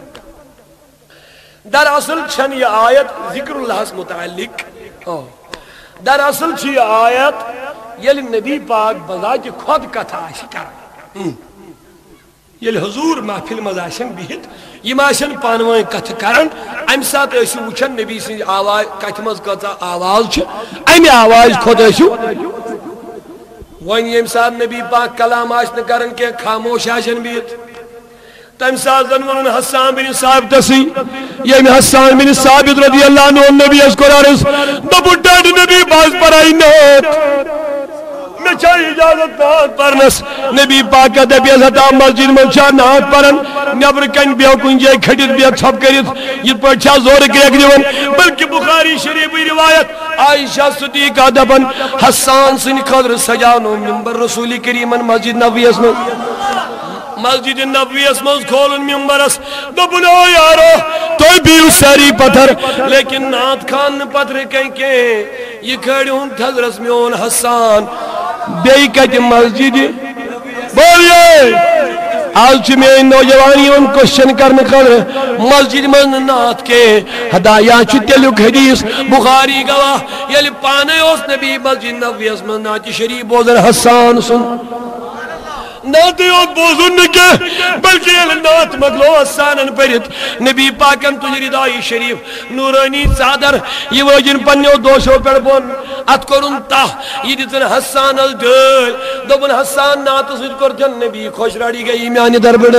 در اصل چھن یہ آیت ذکر اللہ سے متعلق در اصل چھ یہ آیت یل نبی پاک بذات خود کتھا شکر یل حضور محفل مزاشن بہت یہ ماشن پانوائیں کتھ کرن ام ساتھ ایسو وچھن نبی سے آواز کتھ مز کتا آواز چھ ام آواز خود ایسو وین یم ساتھ نبی پاک کلام آشن کرن کے خاموش آشن بہت تم ساتھ زنون حسان بن ثابت تسی یہ حسان بن ثابت رضی اللہ عنہ نبی اس قرار اس دبو ڈاڈ نبی باز پر آئی نوت میں چاہیے اجازت نات پرنس نبی پاک دبی ہتا مسجد من چا نات پرن نبر کن بیو کن جائے کھٹت بیو چھپ کرت یہ پچھا زور گریک دیون بلکہ بخاری شریف روایت عائشہ صدیقہ دبن حسان سن خضر سجانو منبر رسول کریمن مسجد نبوی اسمن مسجد نبوی اسمن کھولن منبرس دبنو یارو تو بیو ساری پتھر لیکن نات خان پتھر کہیں کہ یہ کھڑی ہوں تھزرس میون حسان بیئی کہتے مسجد بولیے آج چھ میں نوجوانی ان کوشچن کرنے خطر مسجد من نات کے ہدایہ چھ تیلوک حدیث بخاری گواہ یلی پانے اس نبی مسجد نبوی اسمن ناتی شریف بوزن حسان سن نات یوت بوزن نکے بلکہ یہ نات مگلو حسانن پرت نبی پاکن تجری دائی شریف نورانی صادر یہ وجن پنیو دوشو پر بون ات کرن تاہ یہ دیتن حسان الدل دوبن حسان نات سجد کرتن نبی خوش راڑی گئی میانی در بڑھ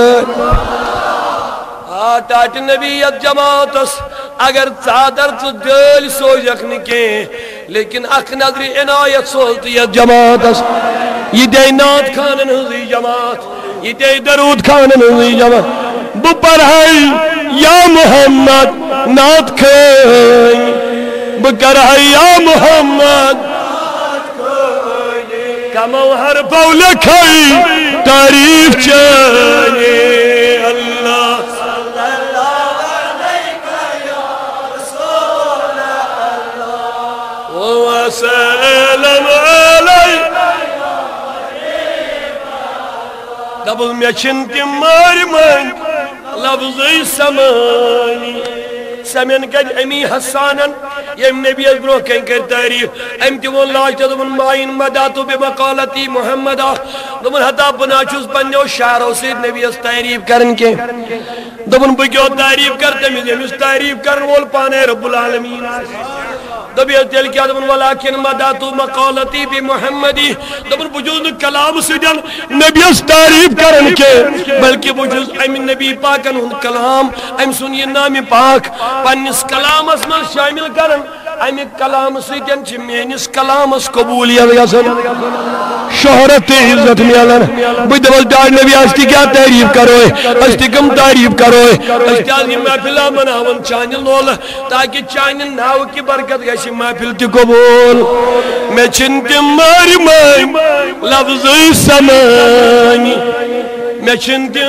آتاٹ نبیت جماعتس اگر صادر تو دل سوچ رکھنے کے لیکن اک نظر عنایت سولتیت جماعتس یہ دے نات خانن ہوئی جماعت یہ دے درود خانن ہوئی جماعت بو پڑھائی یا محمد نات کھائی بو کرہائی یا محمد کمو ہر پول کھائی تعریف چاہیے اللہ وسلم علیہ دبل میں چھنتی مار من لفظی سمانی سمین کج امی حسانن یم نبی ازبرو کہیں کر تعریف ام تیون لاجتا دمن مائن مداتو بے مقالتی محمدہ دمن حتا بناچوز پنیو شعرو سے نبی از تعریف کرن کے دمن بکیو تعریف کرتے میں اس تعریف کرن وول پانے رب العالمین دبی اتیل کیا دبن ولیکن مداتو مقالتی بی محمدی دبن بجوز کلام سجن نبی اس تعریف کرن کے بلکہ بجوز امین نبی پاکن ہن کلام ام سنی نام پاک پنیس کلام اس میں شامل کرن امی کلام سجن چی مینیس کلام اس قبولیت یسن شہرت عزت میلن بدول دار نبی استی کیا تعریف کروئے استی کم تعریف کروئے استی آزی محفلہ مناون چانی لول تاکہ چانی ناو کی برکت گیسی محفل تی قبول میں چنتی ماری مائی لفظی سمانی میں چنتی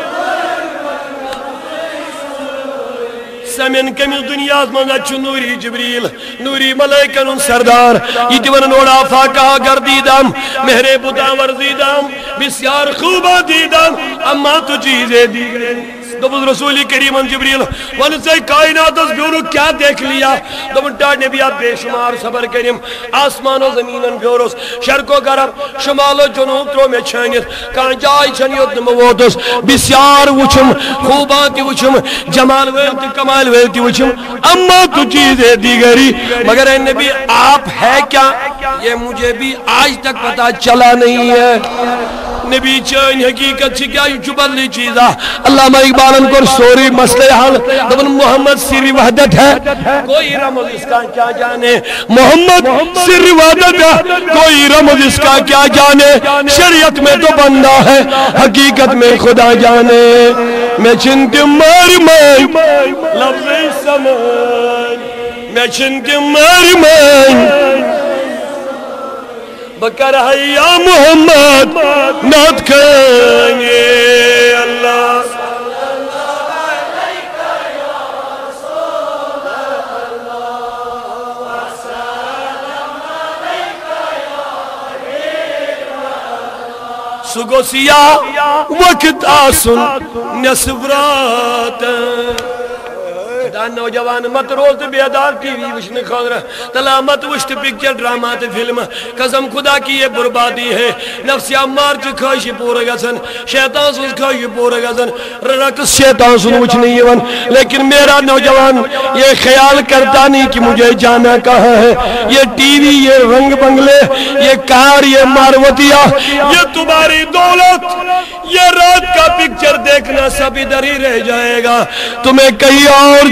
سمین کمیز دنیا من اچھو نوری جبریل نوری ملائکن سردار یہ دیون نوڑا فاقہ گردیدم مہرے بتا ورزیدم بسیار خوبہ دیدم اما تو چیزیں دیگر دبل رسول کریم جبریل ونسے کائنات اس بیورو کیا دیکھ لیا دبل ٹاڑ نبی آپ بے شمار صبر کریم آسمان و زمینن بیوروس شرک و غرب شمال و جنوب ترو میں چھانیت کان جائی چھانیت نمووتس بسیار وچم خوباتی وچم جمال ویلتی کمال ویلتی وچم اما تو چیزیں دیگری مگر اے نبی آپ ہے کیا یہ مجھے بھی آج تک پتا چلا نہیں ہے نبی چین حقیقت سے کیا یہ چبلی چیزا اللہ اقبالن کو سوری مسئلہ حال دبن محمد سری وحدت ہے کوئی رمض اس کا کیا جانے محمد سری وحدت ہے کوئی رمض اس کا کیا جانے شریعت میں تو بندہ ہے حقیقت میں خدا جانے میں چنتی ماری مائی لفظی سمان میں چنتی ماری مائی بکر ہے یا محمد نات کھائیں اللہ سگو سیاہ وقت آسن نصف رات دان نوجوان مت روز بیدار ٹی وی وشن خضر تلامت وشت پکچر ڈرامات فلم قسم خدا کی یہ بربادی ہے نفس امار چھ خواہشی پورا گزن شیطان سن خواہشی پورا گزن رقص شیطان سن وچ نہیں یون لیکن میرا نوجوان یہ خیال کرتا نہیں کہ مجھے جانا کہاں ہے یہ ٹی وی یہ رنگ بنگلے یہ کار یہ ماروتیہ یہ تمہاری دولت یہ رات کا پکچر دیکھنا سب ادھر ہی رہ جائے گا تمہیں کہیں اور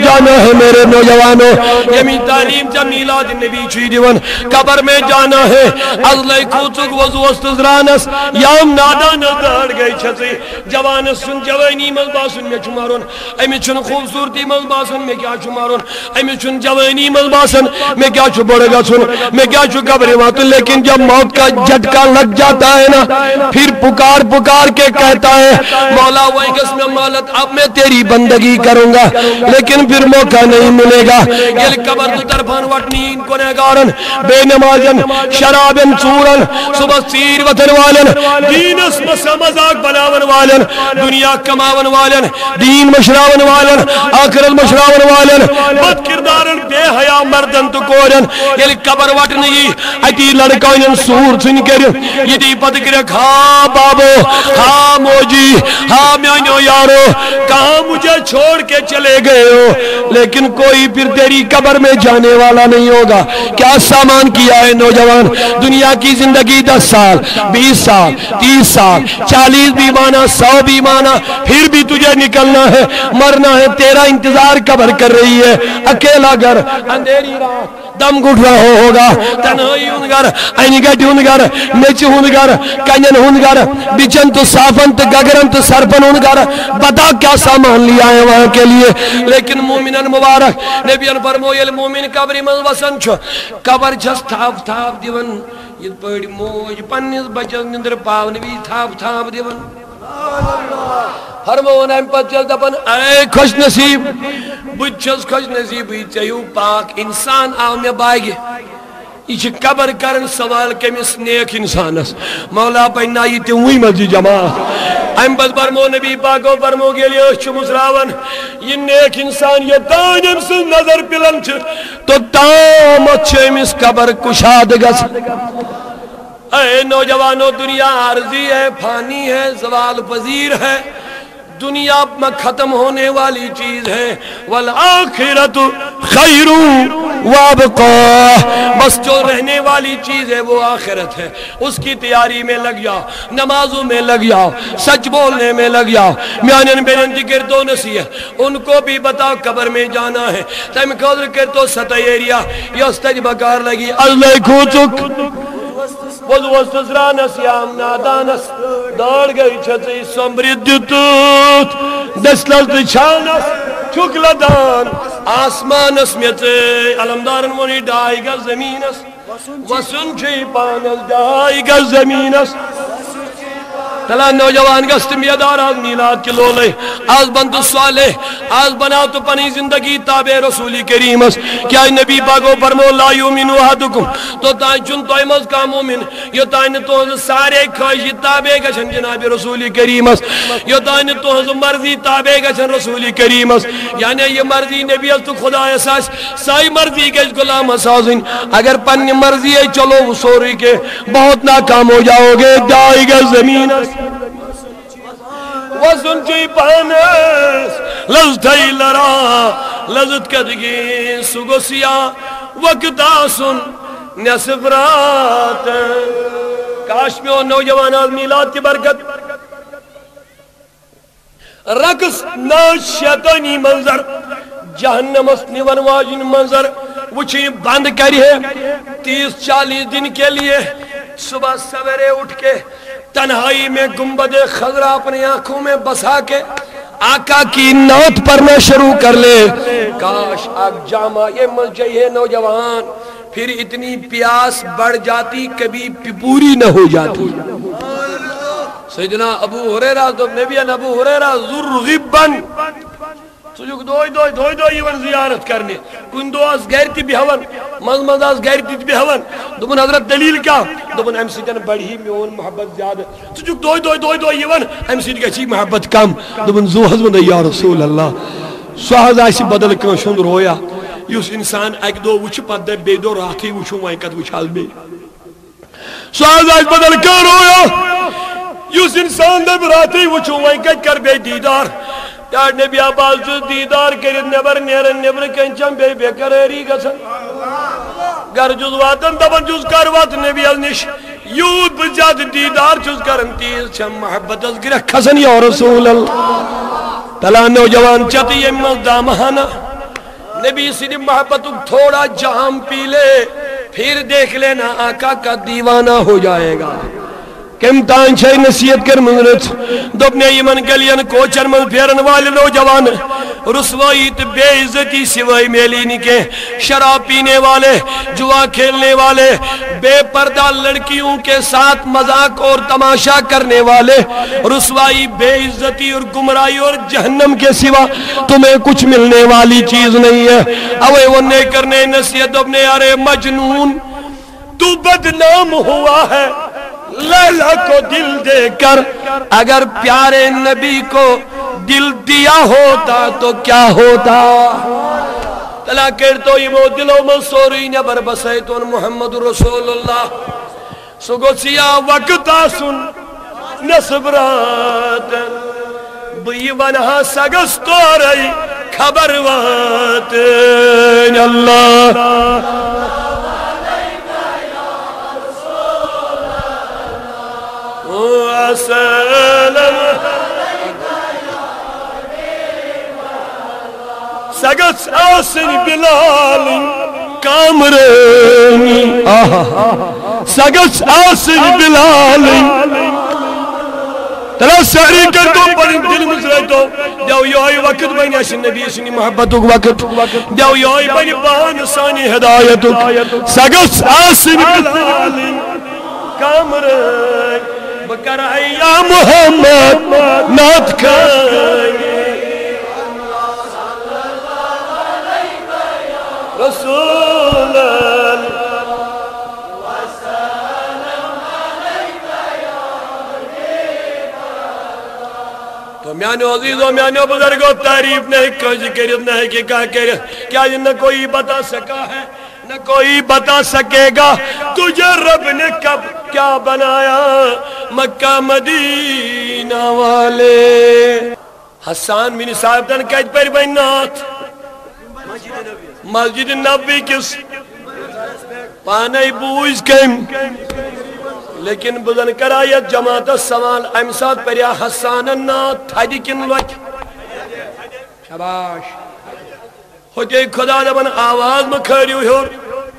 جانا ہے میرے نوجوانوں یمی تعلیم جا میلاد نبی چی دیون قبر میں جانا ہے ازلے کوچک وضو استزرانس یام نادان دار گئی چھتے جوانس سن جوانی ملباسن میں چمارون امی چن خوبصورتی ملباسن میں کیا چمارون امی چن جوانی ملباسن میں کیا چو بڑے گا سن میں کیا چو قبر واتن لیکن جب موت کا جھٹکا لگ جاتا ہے نا پھر پکار پکار کے کہتا ہے مولا وہی قسم مالت اب میں تیری بندگی کروں گا لیکن پھر موقع نہیں ملے گا یہ قبر تو طرفان وٹنین گنہگارن بے نمازن شرابن چورن صبح سیر وطن والن دین اس مسا مزاق بناون والن دنیا کماون والن دین مشراون والن آخرت مشراون والن بد کردارن بے حیا مردن تو کورن یہ قبر وٹنی اتی لڑکائن سور سن کر یہ دی پت کرک ہاں بابو ہاں موجی ہاں میانو یارو کہاں مجھے چھوڑ کے چلے گئے ہو لیکن کوئی پھر تیری قبر میں جانے والا نہیں ہوگا کیا سامان کیا ہے نوجوان دنیا کی زندگی دس سال بیس سال تیس سال چالیس بھی مانا سو بھی مانا پھر بھی تجھے نکلنا ہے مرنا ہے تیرا انتظار قبر کر رہی ہے اکیلا گھر اندھیری رات دم گھٹ رہا ہوگا تنہائی ہون گھر اینی گھٹی ہون گھر نیچ ہون گھر کنین ہون گھر بچن تو صافن تو گگرن تو سرپن ہون گھر بتا کیا سامان لیا ہے وہاں کے لیے لیکن مومنن مبارک نبیان فرمویل مومن قبری من وسن چھو قبر چھس تھاپ تھاپ دیون یہ پڑی موج پنیس بچن نندر پاون بھی تھاپ تھاپ دیون فرمون ایم پت چل دپن اے خوش نصیب بچس خوش نصیب چیو پاک انسان آو میں باگے یہ قبر کرن سوال کمس نیک انسانس مولا پہنا یہ تیوئی مجھے جمع ایم پت فرمو نبی پاکو فرمو کے لیے چھو مسراون یہ نیک انسان یہ دانم سے نظر پلن چھ تو تامت چھو امس قبر کشاد گس اے نوجوانوں دنیا عارضی ہے فانی ہے زوال پذیر ہے دنیا میں ختم ہونے والی چیز ہے والآخرت خیر وابقا بس جو رہنے والی چیز ہے وہ آخرت ہے اس کی تیاری میں لگ جاؤ نمازوں میں لگ جاؤ سچ بولنے میں لگ جاؤ میانن بینن ذکر تو نصیحت ان کو بھی بتاؤ قبر میں جانا ہے تم قدر کر تو سطح ایریا یستج بکار لگی اللہ کھوچک وضو استزرانس یام نادانس داڑ گئی چھتی سمرد دیتوت دسلل دچانس چھک لدان آسمانس میتے علمدارن ونی ڈائی گا زمینس وسن چی پانس ڈائی گا زمینس تلا نوجوان گست میدار آز میلاد کے لولے آز بند صالح آز بنا تو پنی زندگی تابع رسول کریم اس کیا نبی باگو فرمو لا یومن احدکم تو تائیں چن تو امز کا مومن یہ تائیں تو سارے خواہشی تابع گشن جناب رسول کریم اس یہ تائیں تو مرضی تابع گشن رسول کریم اس یعنی یہ مرضی نبی اس تو خدا احساس سائی مرضی کے غلام اسازن اگر پنی مرضی ہے چلو وہ سوری کے بہت ناکام ہو جاؤ گے جائے گا زمین اس وزن چی پانس لزدائی لرا لزد کدگی سگوسیا وقت آسن نصف رات کاش میں وہ نوجوان آز میلاد کی برکت رقص ناش شیطانی منظر جہنم اسنیون واجن منظر وچھی بند کری ہے تیس چالیس دن کے لیے صبح سویرے اٹھ کے تنہائی میں گنبد خضرہ اپنی آنکھوں میں بسا کے آقا کی نعت پڑھنا شروع کر لے کاش آگ جامع یہ مسجد ہے نوجوان پھر اتنی پیاس بڑھ جاتی کبھی پوری نہ ہو جاتی سیدنا ابو ہریرہ تو نبیان ابو ہریرہ ذر غبن سجوک دوئی دوئی دوئی دوئی یون زیارت کرنے کن دو از گیرتی بھی ہون مز مز از گیرتی بھی ہون دوبن حضرت دلیل کیا دوبن ہم سیدن بڑھی میون محبت زیادہ سجوک دوئی دوئی دوئی دوئی یون ہم سیدن کچھی محبت کم دوبن زو حضرت یا رسول اللہ سوہز آئیسی بدل کن شند رویا یوس انسان ایک دو وچ پد دے بے دو راتی وچو وائنکت وچال بے سوہز آئیس بدل کن رویا یوس انسان دے راتی وچو وائنکت کر بے دیدار یار نبی آباز جو دیدار کرد نبر نیرن نبر کنچم بے بے قراری گسن گر جز واتن دبن جز کر وات نبی النش یود بجاد دیدار جز کرن تیز چم محبت از گرہ کھسن یا رسول اللہ تلا نوجوان چتی امز دامہانا نبی سے محبت تھوڑا جام پی لے پھر دیکھ لینا آقا کا دیوانہ ہو جائے گا کم تان چھے نصیحت کر منرت دوبنے ایمن گلین کوچن من پھیرن والے نوجوان رسوائی تو بے عزتی سوائی میلینی کے شراب پینے والے جوا کھیلنے والے بے پردہ لڑکیوں کے ساتھ مذاق اور تماشا کرنے والے رسوائی بے عزتی اور گمرائی اور جہنم کے سوا تمہیں کچھ ملنے والی چیز نہیں ہے اوے وہ نے کرنے نصیحت دوبنے ارے مجنون تو بدنام ہوا ہے لیلا کو دل دے کر اگر پیارے نبی کو دل دیا ہوتا تو کیا ہوتا تلا کرتو ایمو دلو منصوری نبر بسیتون محمد رسول اللہ سگو سیا وقت آسن نصبرات بیوانہا سگستو رئی خبر وات اللہ وسلم سگس آسن بلال کامرانی سگس آسن بلال تلا ساری کر دو پر دل مزرے تو دیو یوئی وقت بین اشن نبی سنی محبتو وقت دیو یوئی بین بان سانی ہدایتو سگس آسن بلال کامرانی بکر یا محمد نات کھائیں رسول اللہ تو میانو عزیزو میانو بزرگو تعریف نہیں کچھ کرت نہیں کہ کیا کرت کیا نہ کوئی بتا سکا ہے نہ کوئی بتا سکے گا تجھے رب نے کب کیا بنایا مکہ مدینہ والے حسان بن صاحب تن کہت پر بینات مسجد نبی کس پانے بوئز کم لیکن بزن کرایت جماعت سوال امساد پر یا حسان النات تھائدی کن لوچ شباش ہوتے خدا دبن آواز میں کھڑی ہوئی ہو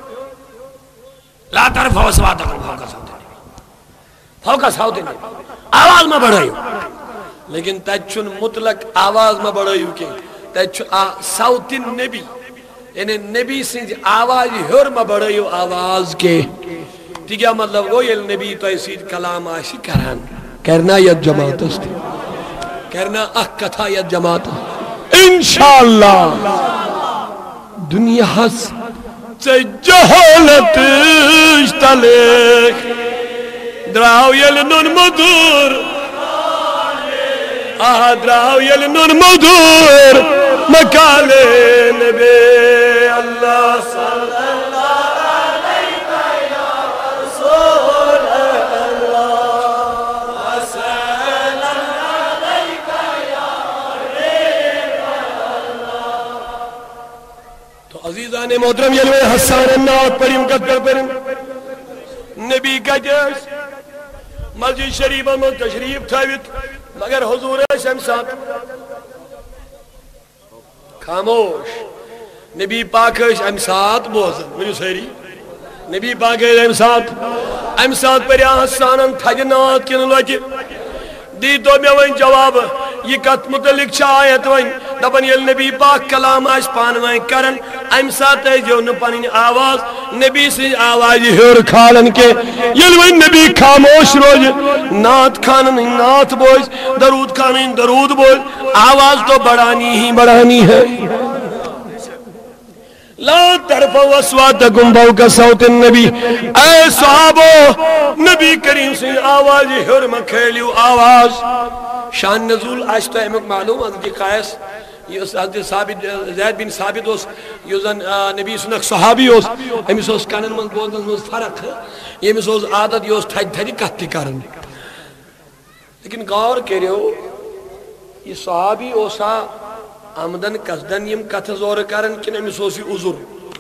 لا طرف ہو سوا تکن فوقا ساؤتے نہیں فوقا ساؤتے نہیں آواز میں بڑھائی ہو لیکن تیچن مطلق آواز میں بڑھائی ہو کہ تیچن ساؤتی نبی یعنی نبی سنج آواز ہر میں بڑھائی ہو آواز کے تیگیا مطلب وہ یہ نبی تو ایسی کلام آشی کران کرنا یک جماعت اس کی کرنا اخ کتھا یک جماعت انشاءاللہ دنیا ہس سے جہالت اشتلیخ دراو یلنون مدور آہ دراو یلنون مدور مکال نبی اللہ صلی اللہ علیہ یا رسول اللہ وسلم علیہ یا حبیب اللہ تو عزیزان محترم یلوے حسان النات پڑھیم قدر پڑھیم نبی کا جیس مسجد شریف میں تشریف تھاویت مگر حضور شمسات خاموش نبی پاکش امسات بوزن منو سیری نبی پاکش امسات امسات پر یا حسانن تھجنات کن لوٹی دی تو میں وین جواب یہ کت متعلق چھا آیت وین دبن یل نبی پاک کلام آش پان وین کرن امسات ہے جو نپنین آواز نبی سے آواز ہر کھالن کے یل وین نبی خاموش روز نات کھانن نات بوز درود کھانن درود بوز آواز تو بڑھانی ہی بڑھانی ہے لا ترفعوا اصواتکم فوق صوت النبی اے صحابو نبی کریم سے آواز حرم کھیلیو آواز شان نزول آج تو احمد معلوم حضرت قائس حضرت زید بن ثابت اس یوزن نبی سنک صحابی اس ہمیں سوز کانن من بولن من فرق ہے یہ میں سوز عادت یہ اس تھج تھجی کہتی کرن لیکن غور کرے ہو یہ صحابی اوسا آمدن قصدن یم کتھ زور کرن کن امی سوسی عذر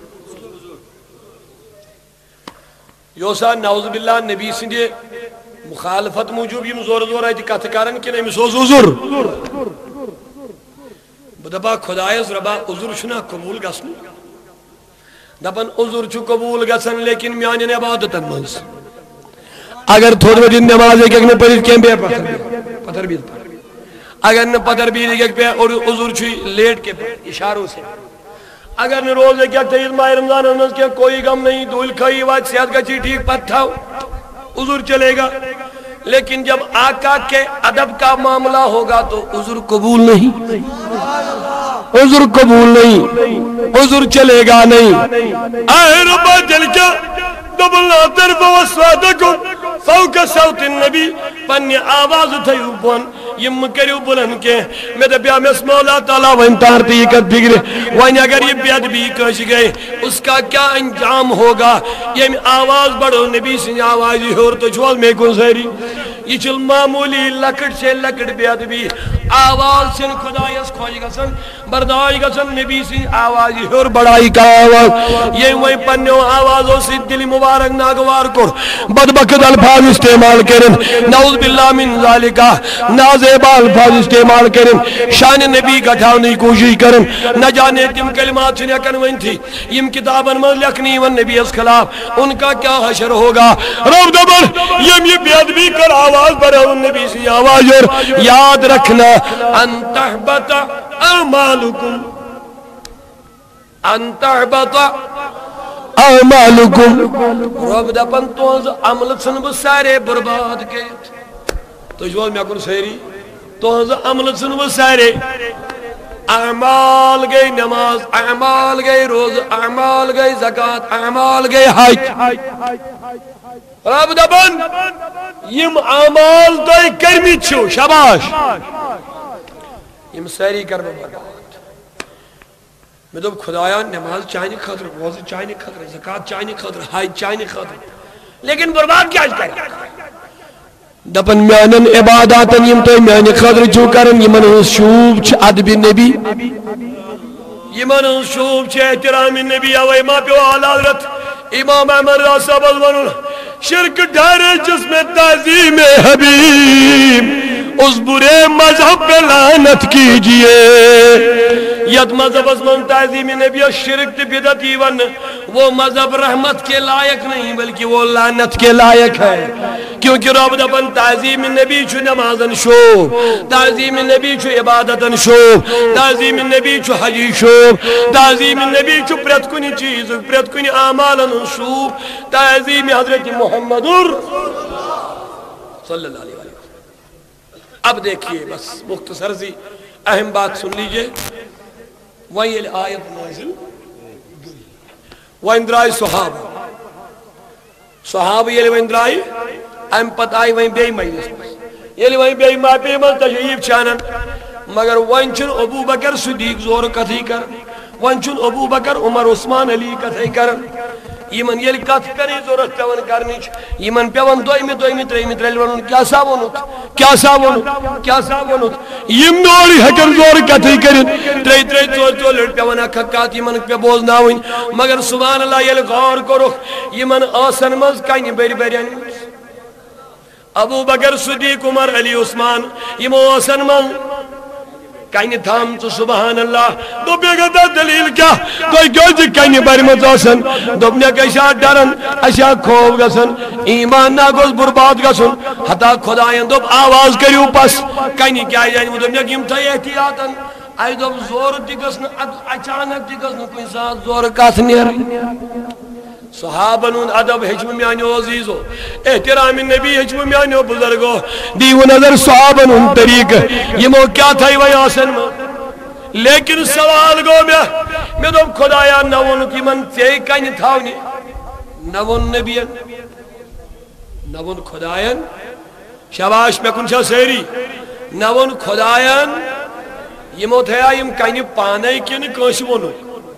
یوسا نعوذ باللہ نبی سندے مخالفت موجود یم زور زور آئی کتھ کرن کن امی سوس عذر دپا خدایس ربا عذر چھنا قبول گسن دپن عذر چھ قبول گسن لیکن میانن عبادتن منز اگر تھوڑ وجہ نماز ایک نے پڑھ کیم بے پتھر بھی اگر نہ پتھر بھی ایک پہ اور عذر چھ لیٹ کے اشاروں سے اگر نہ روز ایک تیز ماہ رمضان منز کے کوئی غم نہیں دول کھائی وات صحت کا چیز ٹھیک پت تھا عذر چلے گا لیکن جب آقا کے ادب کا معاملہ ہوگا تو عذر قبول نہیں عذر قبول نہیں عذر چلے گا نہیں اے ربا جل کے دبلنا طرف وسوادکم فوق صوت النبی پنی آواز تھیو بون یم کریو بلن کے میں دے بیا میں اسم اللہ تعالیٰ وین تارتی کت بگرے وین اگر یہ بیاد بھی کش گئے اس کا کیا انجام ہوگا یہ آواز بڑھو نبی سے آواز ہی اور تو جوال میں کن سہری یہ چل معمولی لکڑ سے لکڑ بیاد بھی آواز سے خدایس کھوئی گسن بردائی گسن نبی سے آواز ہی اور بڑھائی کا آواز یہ وہی پنیو آوازوں سے دل مبارک ناگوار کر بدبخت الفاظ استعمال کرن نعوذ باللہ من ذالکہ نازیبہ الفاظ استعمال کرن شان نبی گھٹاؤنی کوشش کرن نہ جانے تم کلمات سے نکن ون تھی یم کتابن میں لکھنی ون نبی اس خلاف ان کا کیا حشر ہوگا رب دبر یم یہ بیادبی کر آواز برا ان نبی سے آواز اور یاد رکھنا ان تحبت اعمالکم ان تحبت اعمالکم رب دپن توز عمل سن بسارے برباد کے تو جوال میں اکن سہری توز عمل سن بسارے اعمال گئی نماز اعمال گئی روز اعمال گئی زکاة اعمال گئی حج رب دپن یم اعمال تو کرمی چھو شباش یم ساری کر برباد میں تو خدایا نماز چاہنے خطر روزہ چاہنے خطر زکاة چاہنے خطر حج چاہنے خطر لیکن برباد کیا کرے دپن میانن عباداتن یم تو میانی خطر چھو کرن یمن شوب چھ ادب نبی یمن شوب چھ احترام نبی اوہ ما پیو آل حضرت امام احمد راسا بزمن شرک ڈھارے جس میں تعظیم حبیب اس برے مذہب پہ لعنت کیجئے ید مذہب اس من تعظیم نبی شرک تی بدتی ون وہ مذہب رحمت کے لائق نہیں بلکہ وہ لعنت کے لائق ہے کیونکہ رب دپن تعظیم نبی چھو نمازن شوب تعظیم نبی چھو عبادتن شوب تعظیم نبی چھو حجی شوب تعظیم نبی چھو پرت کنی چیز پرت کنی آمالن شوب تعظیم حضرت محمد صلی اللہ علیہ وسلم اب دیکھئے بس مختصر سی اہم بات سن لیجئے وہیں یہ آیت نازل وہیں درائی صحابہ صحابہ یہ وہیں درائی ایم پتائی وہیں بے مجلس یہ وہیں بے ماپی من تشریف چانن مگر وہیں چن ابو بکر صدیق زور کتھی کر وہیں چن ابو بکر عمر عثمان علی کتھی کر یمن یل کت کرنی ضرورت پیون کرنیچ یمن پیون دویمی دویمی تریمی تریلی ونون کیا سا ونوت کیا سا ونوت کیا سا ونوت یم دوری حکر زور کتی کرن تری تری چور چور لڑ پیون اکھکات یمن پی بوز ناوین مگر سبحان اللہ یل غور کرو یمن آسن مز کائنی بیری بیری ابو بکر صدیق عمر علی عثمان یم آسن مز کائنی تھام تو سبحان اللہ دو بیگتا دلیل کیا کوئی کیوں جی کائنی باری متوسن دو بنیا کشا ڈرن اشا خوف گسن ایمان ناگوز برباد گسن حتی خدایاں دو آواز کریو پس کائنی کیا جائیں دو بنیا کیم تھا احتیاطاً آئی دو زور دیگسن اچانک دیگسن کوئی ساتھ زور کاس نیر صحابنون ادب حجم میانیو عزیزو احترام نبی حجم میانیو بزرگو دیو نظر صحابنون طریق یہ مو کیا تھا وہی آسن میں لیکن سوال گو میں میں تو خدایا نوون کی من تے کہیں تھاونی نوون نبیان نوون خدایان شباش میں کنچا سیری نوون خدایان یہ مو تھیا یم کہیں پانے کی نکوش ونو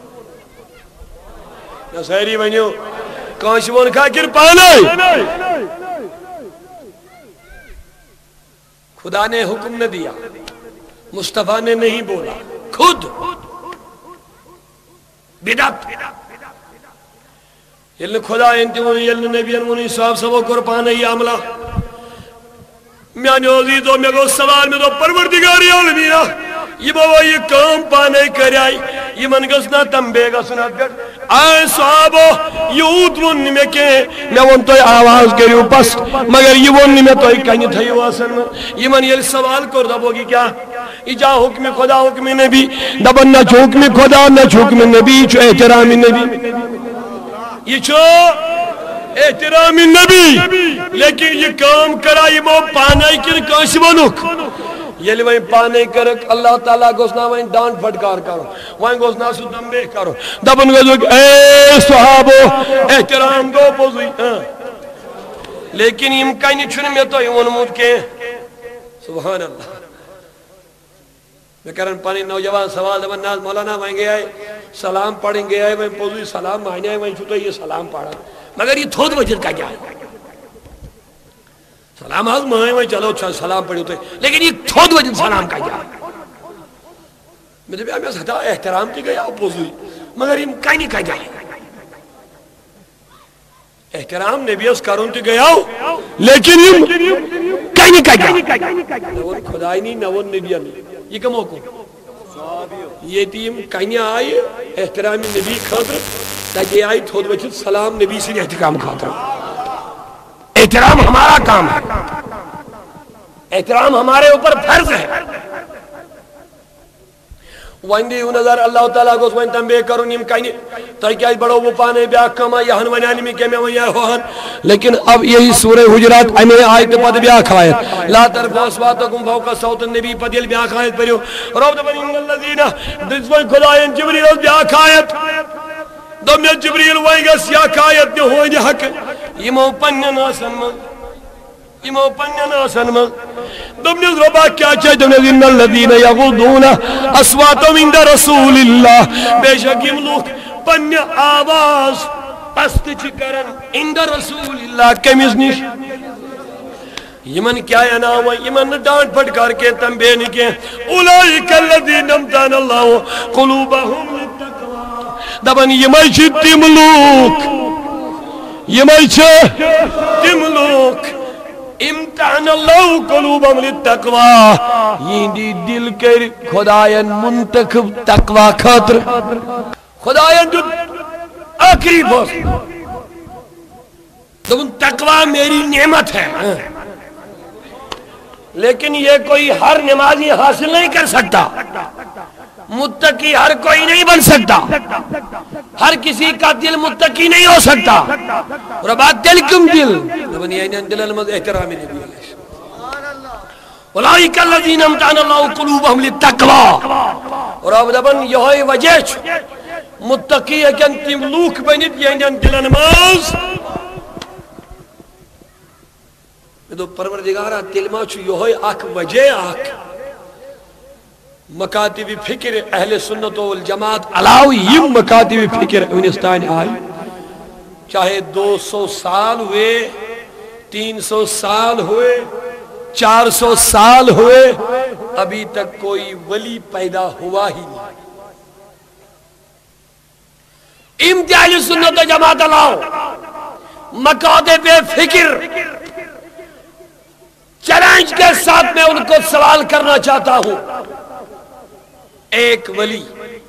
یا سہری بنیو کانش ون کھا کر پانے خدا نے حکم نہ دیا مصطفیٰ نے نہیں بولا خود بدعت یلن خدا انتیونی یلن نبی انمونی صاحب سبو قربانے یہ عملہ میانی عزیزو میں گو سوال میں دو پروردگاری عالمینہ یہ بابا یہ کام پانے کرائی یہ من گسنا تمبے گسنا کر آئے صحابو یوت ون میں کے میں ون تو آواز کریو پس مگر یہ ون میں تو کنی تھیو آسن یہ من یہ سوال کر دبو گی کیا یہ جا حکم خدا حکم نبی دبن نہ حکم خدا نہ حکم نبی چو احترام نبی یہ چو احترام نبی لیکن یہ کام کرائی مو پانے کن کاش ونک یہ لئے وہیں پانے کرک اللہ تعالیٰ گوشنا وہیں ڈانٹ پھٹکار کرو وہیں گوشنا سو دمبے کرو دبن گوشنا کہ اے صحابو احترام دو پوزوئی لیکن امکانی چھنے میں تو یہ ونمود کے سبحان اللہ میں کرن پانی نوجوان سوال دبن ناز مولانا وہیں گے آئے سلام پڑھیں گے آئے وہیں پوزوئی سلام مہنے آئے وہیں چھوٹا یہ سلام پڑھا مگر یہ تھود وجد کا جائے سلام آز مہنے وہیں چلو سلام پڑھی ہوتے لیکن یہ تھود وجد سلام کا جائے میں نے بھی آمی ستا احترام کی گیا پوزوئی مگر یہ کئی نہیں کا جائے احترام نبی اس کارون کی گیا لیکن یہ کئی نہیں کا جائے نون خدای نہیں نون نبی نہیں یہ کم حکم یہ تیم کئی نہیں آئی احترامی نبی خاطر تاکہ آئی تھود وجد سلام نبی سے احترام خاطر احترام ہمارا کام ہے احترام ہمارے اوپر فرض ہے وائندی ہوں نظر اللہ تعالیٰ کو اس وائن تنبے کرو نیم کہیں تاکہ آج بڑھو وہ پانے بیاک کما یہاں ونیانی میں کہمیں ویاں ہوہن لیکن اب یہی سورہ حجرات امی آیت پد بیاک آیت لا طرف اسواتکم فوق صوت النبی پدیل بیاک آیت پریو رب دبنین اللذین دزوائن خدایان جبریل اس بیاک آیت دمیا جبریل وائنگا سیاک آیت نے ہوئی دی حق یہ مو پنن آسن من یہ مو پنن آسن من دمنیز ربا کیا چاہے دمنیز ان الذین یغضون اصواتهم عند رسول اللہ بے شک یہ لوگ پنن آواز پست چکرن عند رسول اللہ کمیز نیش یہ من کیا ہے نا ہوا یہ من ڈانٹ پھٹکار کے تنبے نکے اولئک الذین امتحن اللہ قلوبہم للتقوی دبن یہ میں تم لوگ یہ میں تم لوگ امتحان اللہ قلوبہم للتقوی یہ دی دل کر خدایان منتخب تقوی خاطر خدایان جو آخری بس تو تقوی میری نعمت ہے لیکن یہ کوئی ہر نمازی حاصل نہیں کر سکتا متقی ہر کوئی نہیں بن سکتا ہر کسی کا دل متقی نہیں ہو سکتا اور بات دل کم دل بنی این دل المز احترامی نبی علیہ اولئک الذین امتحن اللہ قلوبہم للتقوی اور اب دبن یہ وجہ متقی ہے کہ انتم لوک بنیت یہ دل المز تو پروردگارہ تلمہ چھو یہ آکھ وجہ آکھ مکاتب فکر اہل سنت والجماعت علاوہ یہ مکاتب فکر انستان آئی چاہے دو سو سال ہوئے تین سو سال ہوئے چار سو سال ہوئے ابھی تک کوئی ولی پیدا ہوا ہی نہیں امتحان سنت و جماعت علاوہ مکاتب فکر چیلنج کے ساتھ میں ان کو سوال کرنا چاہتا ہوں ایک ولی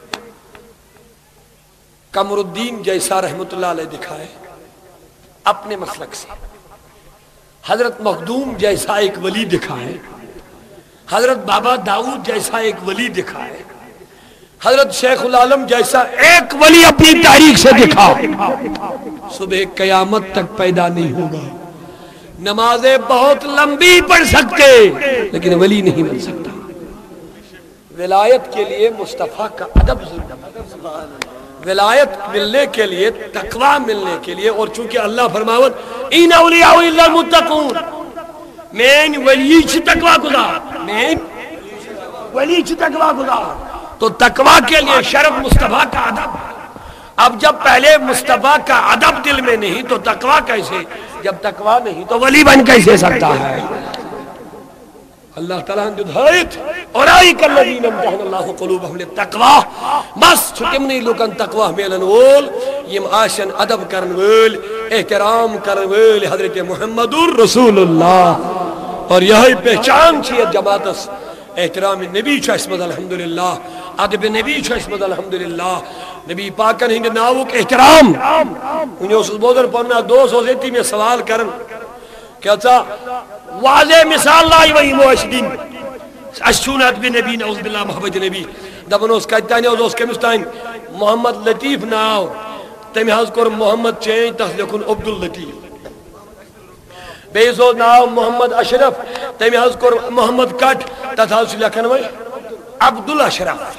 قمر الدین جیسا رحمت اللہ علیہ دکھائے اپنے مسلک سے حضرت مخدوم جیسا ایک ولی دکھائے حضرت بابا داؤد جیسا ایک ولی دکھائے حضرت شیخ العالم جیسا ایک ولی اپنی تاریخ سے دکھائے صبح قیامت تک پیدا نہیں ہوگا نمازیں بہت لمبی پڑھ سکتے لیکن ولی نہیں بن سکتا ولایت کے لیے مصطفیٰ کا ادب ضرور ولایت ملنے کے لیے تقوی ملنے کے لیے اور چونکہ اللہ فرماون این اولیاء الا المتقون مین ولی چھ تقوی گزار مین ولی چھ تقوی گزار تو تقوی کے لیے شرف مصطفیٰ کا ادب اب جب پہلے مصطفیٰ کا ادب دل میں نہیں تو تقوی کیسے جب تقوی نہیں تو ولی بن کیسے سکتا ہے اللہ تعالیٰ نے ہدایت اولئک الذین امتحن اللہ قلوبہم للتقوی بس چھکم نہیں لوکن تقوی میلن وول یم آشن ادب کرن وول احترام کرن وول حضرت محمد رسول اللہ اور یہی پہچان چیت جماعتس احترام نبی چھو اسمد الحمدللہ ادب نبی چھو اسمد الحمدللہ نبی پاکن ہند ناوک احترام انہیں اس بودن پڑھنا دوست ہو زیتی میں سوال کرن کیا تھا واضح مثال لائی وہی موشدین اشچون ادب نبی نعوذ باللہ محبت نبی دبن اس کہتانی اس کمستان محمد لطیف ناو تمی حض کر محمد چینج تس لکھن عبداللطیف بیسو ناو محمد اشرف تمی حض کر محمد کٹ تس حض لکھن وی عبدالاشرف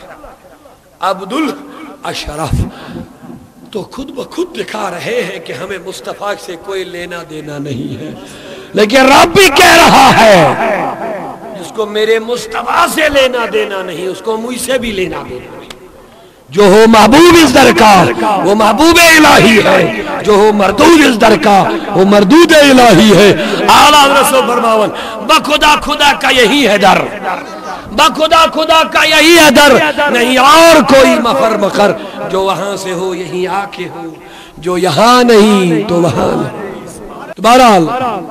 عبدالاشرف تو خود بخود دکھا رہے ہیں کہ ہمیں مصطفیٰ سے کوئی لینا دینا نہیں ہے لیکن رب بھی کہہ رہا ہے جس کو میرے مصطفیٰ سے لینا دینا نہیں اس کو مجھ سے بھی لینا دینا نہیں جو ہو محبوب اس در کا وہ محبوب الہی ہے جو ہو مردود اس در کا وہ مردود الہی ہے اعلیٰ رسول فرماون بخدا خدا کا یہی ہے در بخدا خدا کا یہی ہے در نہیں اور کوئی مفر مخر جو وہاں سے ہو یہی آ کے ہو جو یہاں نہیں تو وہاں نہیں بہرحال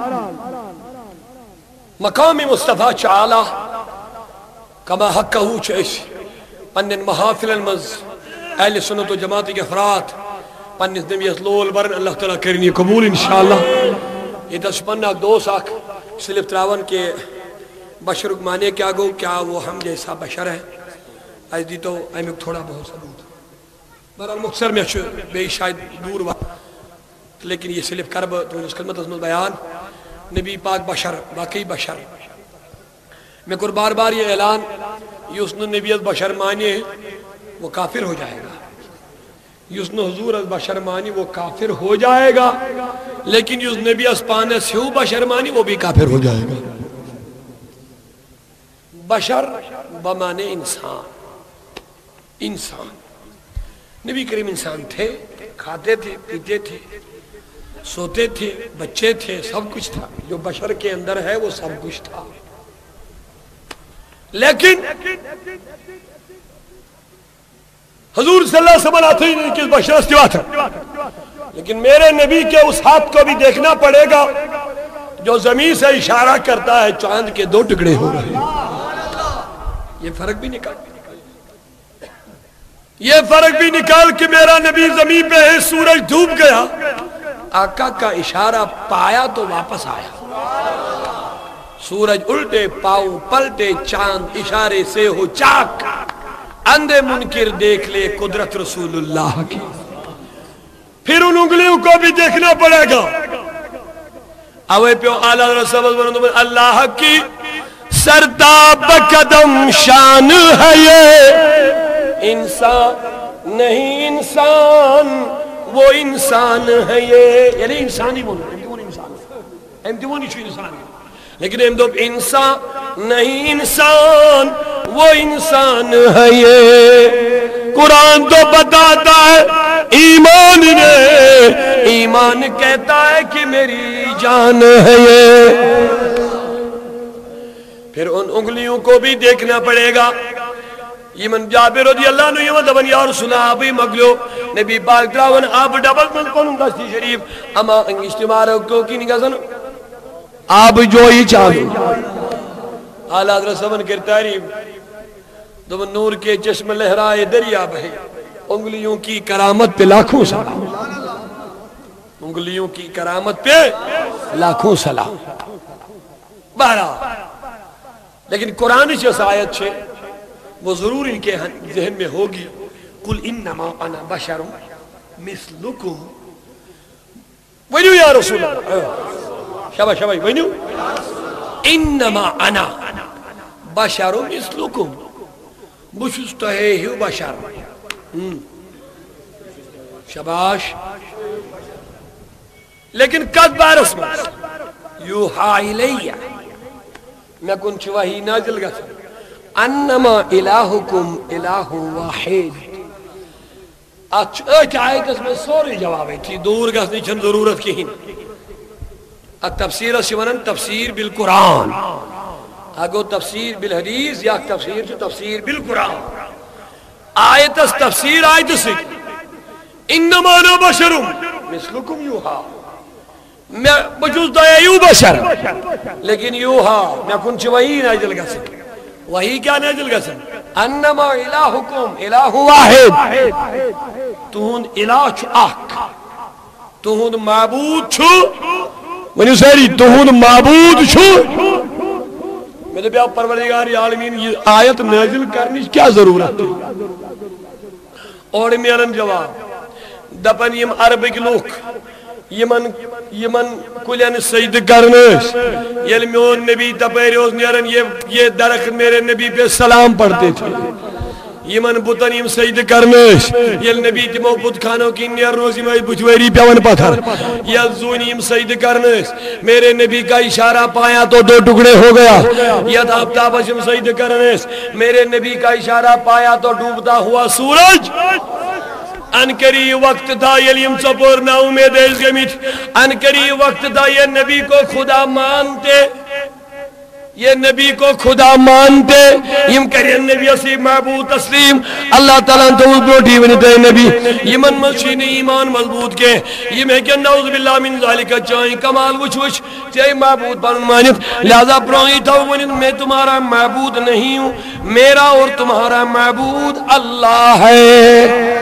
مقام مصطفیٰ چعالی کما حقہو چیس پنن محافل المز اہل سنت و جماعت کے افراد پنس نبیت لول برن اللہ تعالیٰ کرنی قبول انشاءاللہ یہ دس پنہ دو ساکھ سلف تراون کے بشر مانے کیا گو کیا وہ ہم جیسا بشر ہے ایس دی تو ایمک تھوڑا بہت ثبوت برحال مختصر میں بے شاید دور وقت لیکن یہ سلف کرب تو اس خدمت عظمت بیان نبی پاک بشر باقی بشر میں کر بار بار یہ اعلان یسن نبی از بشر مانی وہ کافر ہو جائے گا یسن حضور از بشر مانی وہ کافر ہو جائے گا لیکن یس نبی از پانے سے ہو بشر مانی وہ بھی کافر ہو جائے گا بشر بمانے انسان انسان نبی کریم انسان تھے کھاتے تھے پیتے تھے سوتے تھے بچے تھے سب کچھ تھا جو بشر کے اندر ہے وہ سب کچھ تھا لیکن حضور صلی اللہ علیہ وسلم آتے ہی نہیں کہ بشر استوا تھا لیکن میرے نبی کے اس ہاتھ کو بھی دیکھنا پڑے گا جو زمین سے اشارہ کرتا ہے چاند کے دو ٹکڑے ہو رہے ہیں یہ فرق بھی نکال یہ فرق بھی نکال کہ میرا نبی زمین پہ ہے سورج ڈوب گیا آقا کا اشارہ پایا تو واپس آیا سورج الٹے پاؤں پلٹے چاند اشارے سے ہو چاک اندھے منکر دیکھ لے قدرت رسول اللہ کی پھر ان انگلیوں کو بھی دیکھنا پڑے گا اوے پیو اعلیٰ رسول اللہ کی سرتاب قدم شان ہے یہ انسان نہیں انسان وہ انسان ہے یہ یعنی انسانی بولو امتیون انسان امتیونی چھو انسان لیکن ہم دو انسان نہیں انسان وہ انسان ہے یہ قرآن تو بتاتا ہے ایمان نے ایمان کہتا ہے کہ میری جان ہے یہ پھر ان انگلیوں کو بھی دیکھنا پڑے گا یہ من جابر رضی اللہ عنہ یہ دبن یا رسول اللہ آبی مگلو نبی پاک دراون آب ڈبل من کنوں دستی شریف اما اجتماع رکھو کی نگاہ سنو آب جو ہی چاہو اعلیٰ حضرت سمن کر تعریف دبن نور کے چشم لہرائے دریا بہے انگلیوں کی کرامت پہ لاکھوں سلام انگلیوں کی کرامت پہ لاکھوں سلام بہرحال لیکن قرآن سے آیت چھے وہ ضرور ان کے ذہن میں ہوگی قل انما انا بشر مثلکم ونیو یا رسول اللہ شبہ شبہ ونیو انما انا بشر مثلکم بشست ہے ہیو بشر شباش لیکن قد بارس میں یوحا الیہ میں کن وحی نازل گا سا انما الہکم الہ واحد اچھ آیت اس میں سوری جوابی تھی دور گا سنی چھن ضرورت کی ہن تفسیر سیونن تفسیر بالقرآن اگو تفسیر بالحدیث یا تفسیر جو تفسیر بالقرآن آیت اس تفسیر آیت سے انما انا بشرم مثلکم یوحا میں بجوز دایا یو بشر لیکن یوحا میں کن چوہی نازل گا سکے وہی کیا نازل گژھان انما الہکم الہ واحد تہند الہ چھ اکھ تہند معبود چھ ونیو ساری تہند معبود چھ میں نے بیاب پروردگار عالمین یہ آیت نازل کرنی کیا ضرورت اور میرن جواب دپن یم عربک لوک یمن یمن کلین سجد کرنس یل میون نبی تپیر اوس نیرن یہ درخت میرے نبی پہ سلام پڑھتے تھے یمن بتن یم سجد کرنس یل نبی تمو بت خانو کی نیر روز یم بتوری پیون پتھر یل زون یم سجد کرنس میرے نبی کا اشارہ پایا تو دو ٹکڑے ہو گیا ید آفتاب یم سجد کرنس میرے نبی کا اشارہ پایا تو ڈوبتا ہوا سورج انکری وقت تھا یلیم چپور نا امید اس گمیت انکری وقت تھا یہ نبی کو خدا مانتے یہ نبی کو خدا مانتے یم کرین نبی اسی معبود تسلیم اللہ تعالیٰ تو اس بروٹی ونیتے نبی یمن ملشین ایمان مضبوط کے یم ہے کہ نعوذ باللہ من ذالک چاہیں کمال وچ وچ چاہی معبود بن مانت لہذا پرونگی تھا ونیت میں تمہارا معبود نہیں ہوں میرا اور تمہارا معبود اللہ ہے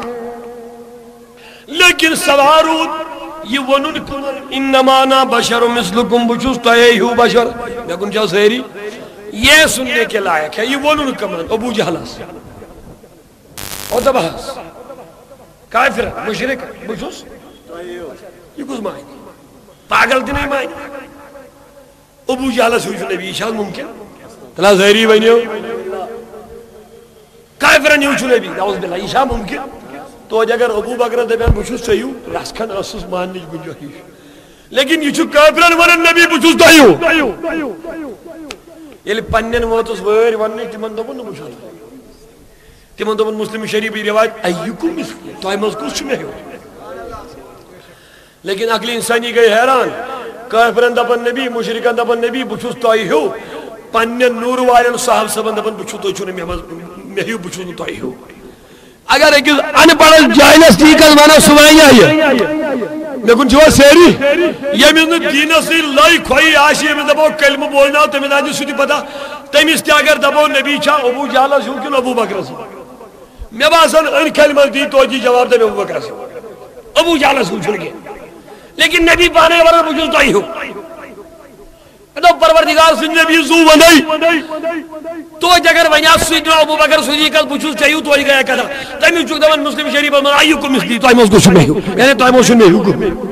لیکن سوارود یہ ونن کمر انما انا بشر مثلکم بچوس تہی ہو بشر لیکن چاہ سہری یہ سننے کے لائق ہے یہ ونن کمر ابو جہلس اور دبہس کافر مشرک بچوس یہ کس مائن پاگل دی نہیں مائن ابو جہلس ہوئی نبی شاید ممکن تلا سہری بینیو کافر نہیں ہوئی نبی نعوذ باللہ یہ شاید ممکن تو اگر ابو بکر دبیان بچوس چاہیو راسکن اسس ماننی گنجائش لیکن یہ چھو کافران ورن نبی بچوس چاہیو یلی پنین واتس ویر ورنی تیمن دبن بچوس تیمن دبن مسلم شریفی روایت ایوکو مثلی تو آئی مذکور چھو میں ہو لیکن اقلی انسانی گئی حیران کافران دبن نبی مشرکان دبن نبی بچوس چاہیو پنین نور وارن صاحب سبن دبن بچوس تو چھونے میں ہیو بچوس چاہیو اگر ایک ان پڑھل جائلس تیکل مانا سوائی آئی لیکن جو سیری یہ میں دین سے لائی کھوئی آشی میں دبو کلم بولنا تو میں آجی سوٹی پتا تیم اس کے اگر دبو نبی چھا ابو جالا شو کیوں ابو بکر سے میں باسن ان کلمہ دی تو جی جواب دے میں ابو بکر سے ابو جالا شو چھڑ گئے لیکن نبی پانے ورہ بجھل تو ہی ہو تو پروردگار سے نبی زو ونائی تو جگر ونیاس سیدنا ابو بکر صدیق بچوس چاہیو تو ہی گیا کہا تیمی چک دون مسلم شریف من آئیو مثلی تو ایموز کو سننے ہو یعنی تو ایموز سننے ہو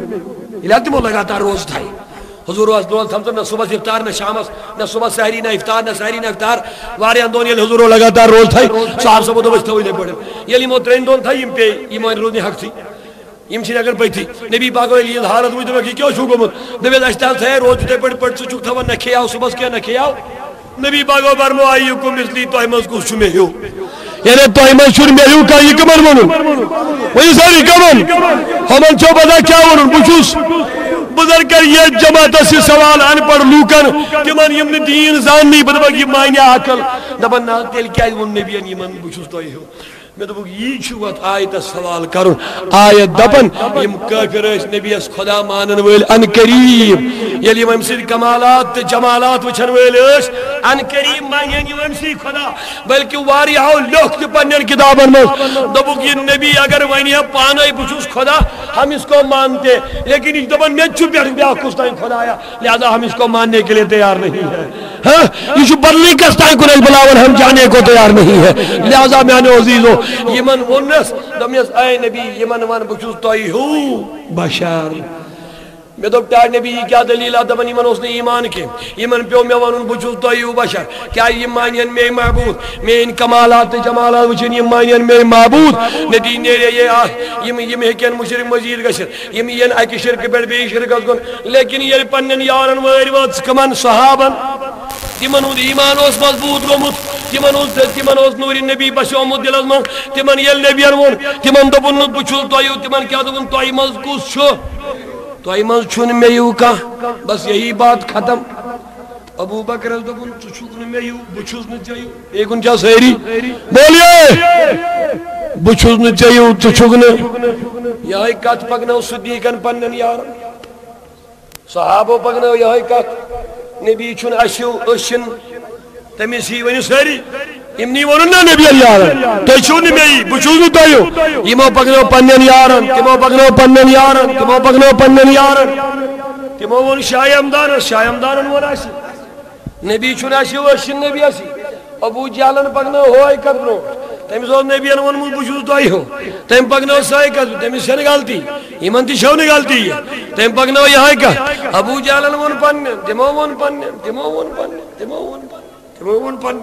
الہتی مو لگاتا روز تھائی حضور واس دول تھمتا نہ صبح سے افطار نہ شامس نہ صبح سہری نہ افطار نہ سہری نہ افطار واری اندون یلی حضور لگاتا روز تھائی صاحب سبو دو بچتا ہوئی لے پڑے یلی مو ترین دون تھا یم پہ ایمان روزنی حق تھی یم چھنے اگر پہ تھی نبی پاکو علیہ حالت ہوئی تو کیوں شو گمت نبی اشتال تھے روز جتے پڑ پڑ چک تھا وہ نکھے آؤ صبح کیا نکھے آؤ نبی پاکو برمو آئیو کو مثلی تو ایمز کو شمے ہو یعنی تو ایمز شر میں ہو کا یہ کمر ونو وہی ساری کمر ہمن چو بدا کیا ونو بچوس بزرگ کر یہ جماعت سے سوال ان پڑھ لوکن کہ من یمن دین زان نہیں بدبا یہ معنی آکل دبن نا تیل کیا ون نبی ان یمن بچوس تو ہو میں تو یہ چھوت آیت سوال کرن آیت دبن یم کافر اس نبی اس خدا مانن ویل ان کریم یلی یم سید کمالات جمالات وچھن ویل اس ان کریم مانن یم سید خدا بلکہ واری ہو لوک پنن کتابن میں دبو یہ نبی اگر ونیا پانے بچوس خدا ہم اس کو مانتے لیکن اس دبن میں چھپ بیٹھ گیا کس طرح خدا آیا لہذا ہم اس کو ماننے کے لیے تیار نہیں ہے ہاں یہ جو بدلی کس طرح کو بلاول ہم جانے کو تیار نہیں ہے لہذا میں عزیزو یمن ونس دمیس اے نبی یمن ون بچوس توئی ہو بشار میں تو پیار نبی کیا دلیل آدمن یمن اس نے ایمان کے یمن پیو میں ونن بچوس توئی ہو بشار کیا یہ مانین میں معبود میں ان کمالات جمالات وچن یہ مانین میں معبود ندی نیرے یہ آہ یم یم ہکین مشرک مزید گشت یم ین اکی شرک بیڑ بی شرک ازگن لیکن یہ پنن یارن ویر وات کمن صحابن تمن ہند ایمان اس مضبوط گومت تمن اس تمن اس نور نبی بشومت دلس من تمن یل نبی ون تمن دپن بچھل تیو تمن کیا دپن تہ مز کس چھ تہ مز چھن میو کا بس یہی بات ختم ابو بکر دپن ژٕ چھُکھ نہٕ مےٚ ہیوٗ بہٕ چھُس نہٕ ژےٚ ہیوٗ اے کُن چھا سٲری بولیے بہٕ چھُس نہٕ ژےٚ ہیوٗ ژٕ چھُکھ نہٕ یہے کتھ پکنٲو صدیقن پننٮ۪ن یارن صحابو پکنٲو یہے کتھ نبی چھُنہٕ اسہِ ہیوٗ أسۍ چھِنہٕ تمس ہی ونو ساری امنی ون نا نبی یارن تھی چھو می بچوس نا تہو یمو پکنو پنن یارن تمو پکنو پنن یارن تمو پکنو پنن یارن تمو ون شاہ ہمدان شاہ ہمدان ون اسی نبی چھن اسی ورشن نبی اسی ابو جہلن پکنو ہوئی کت برو تمس اوس نبیین وونمت بچوس تہی ہو تم پکنو سائی کت تمس چھ غلطی یمن تہ چھو نہ غلطی تم پکنو یہ کت ابو جہلن ون پن تمو ون پن تمو ون پن تمو ون پن تمو ون پن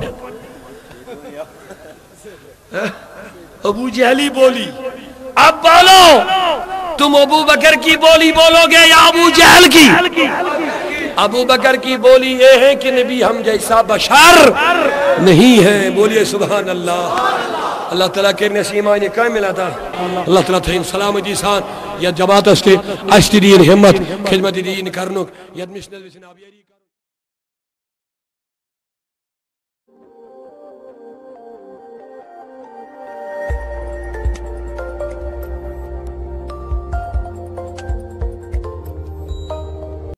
ابو جہلی بولی اب بولو تم ابو بکر کی بولی بولو گے یا ابو جہل کی ابو بکر کی بولی یہ ہے کہ نبی ہم جیسا بشر نہیں ہے بولیے سبحان اللہ اللہ تعالیٰ کے نسیم آئینے کام ملا تھا اللہ تعالیٰ تھا سلامتی سان یا جماعت استے اشتی دین حمد خدمت دین کرنک یا مشنل وسن آبیاری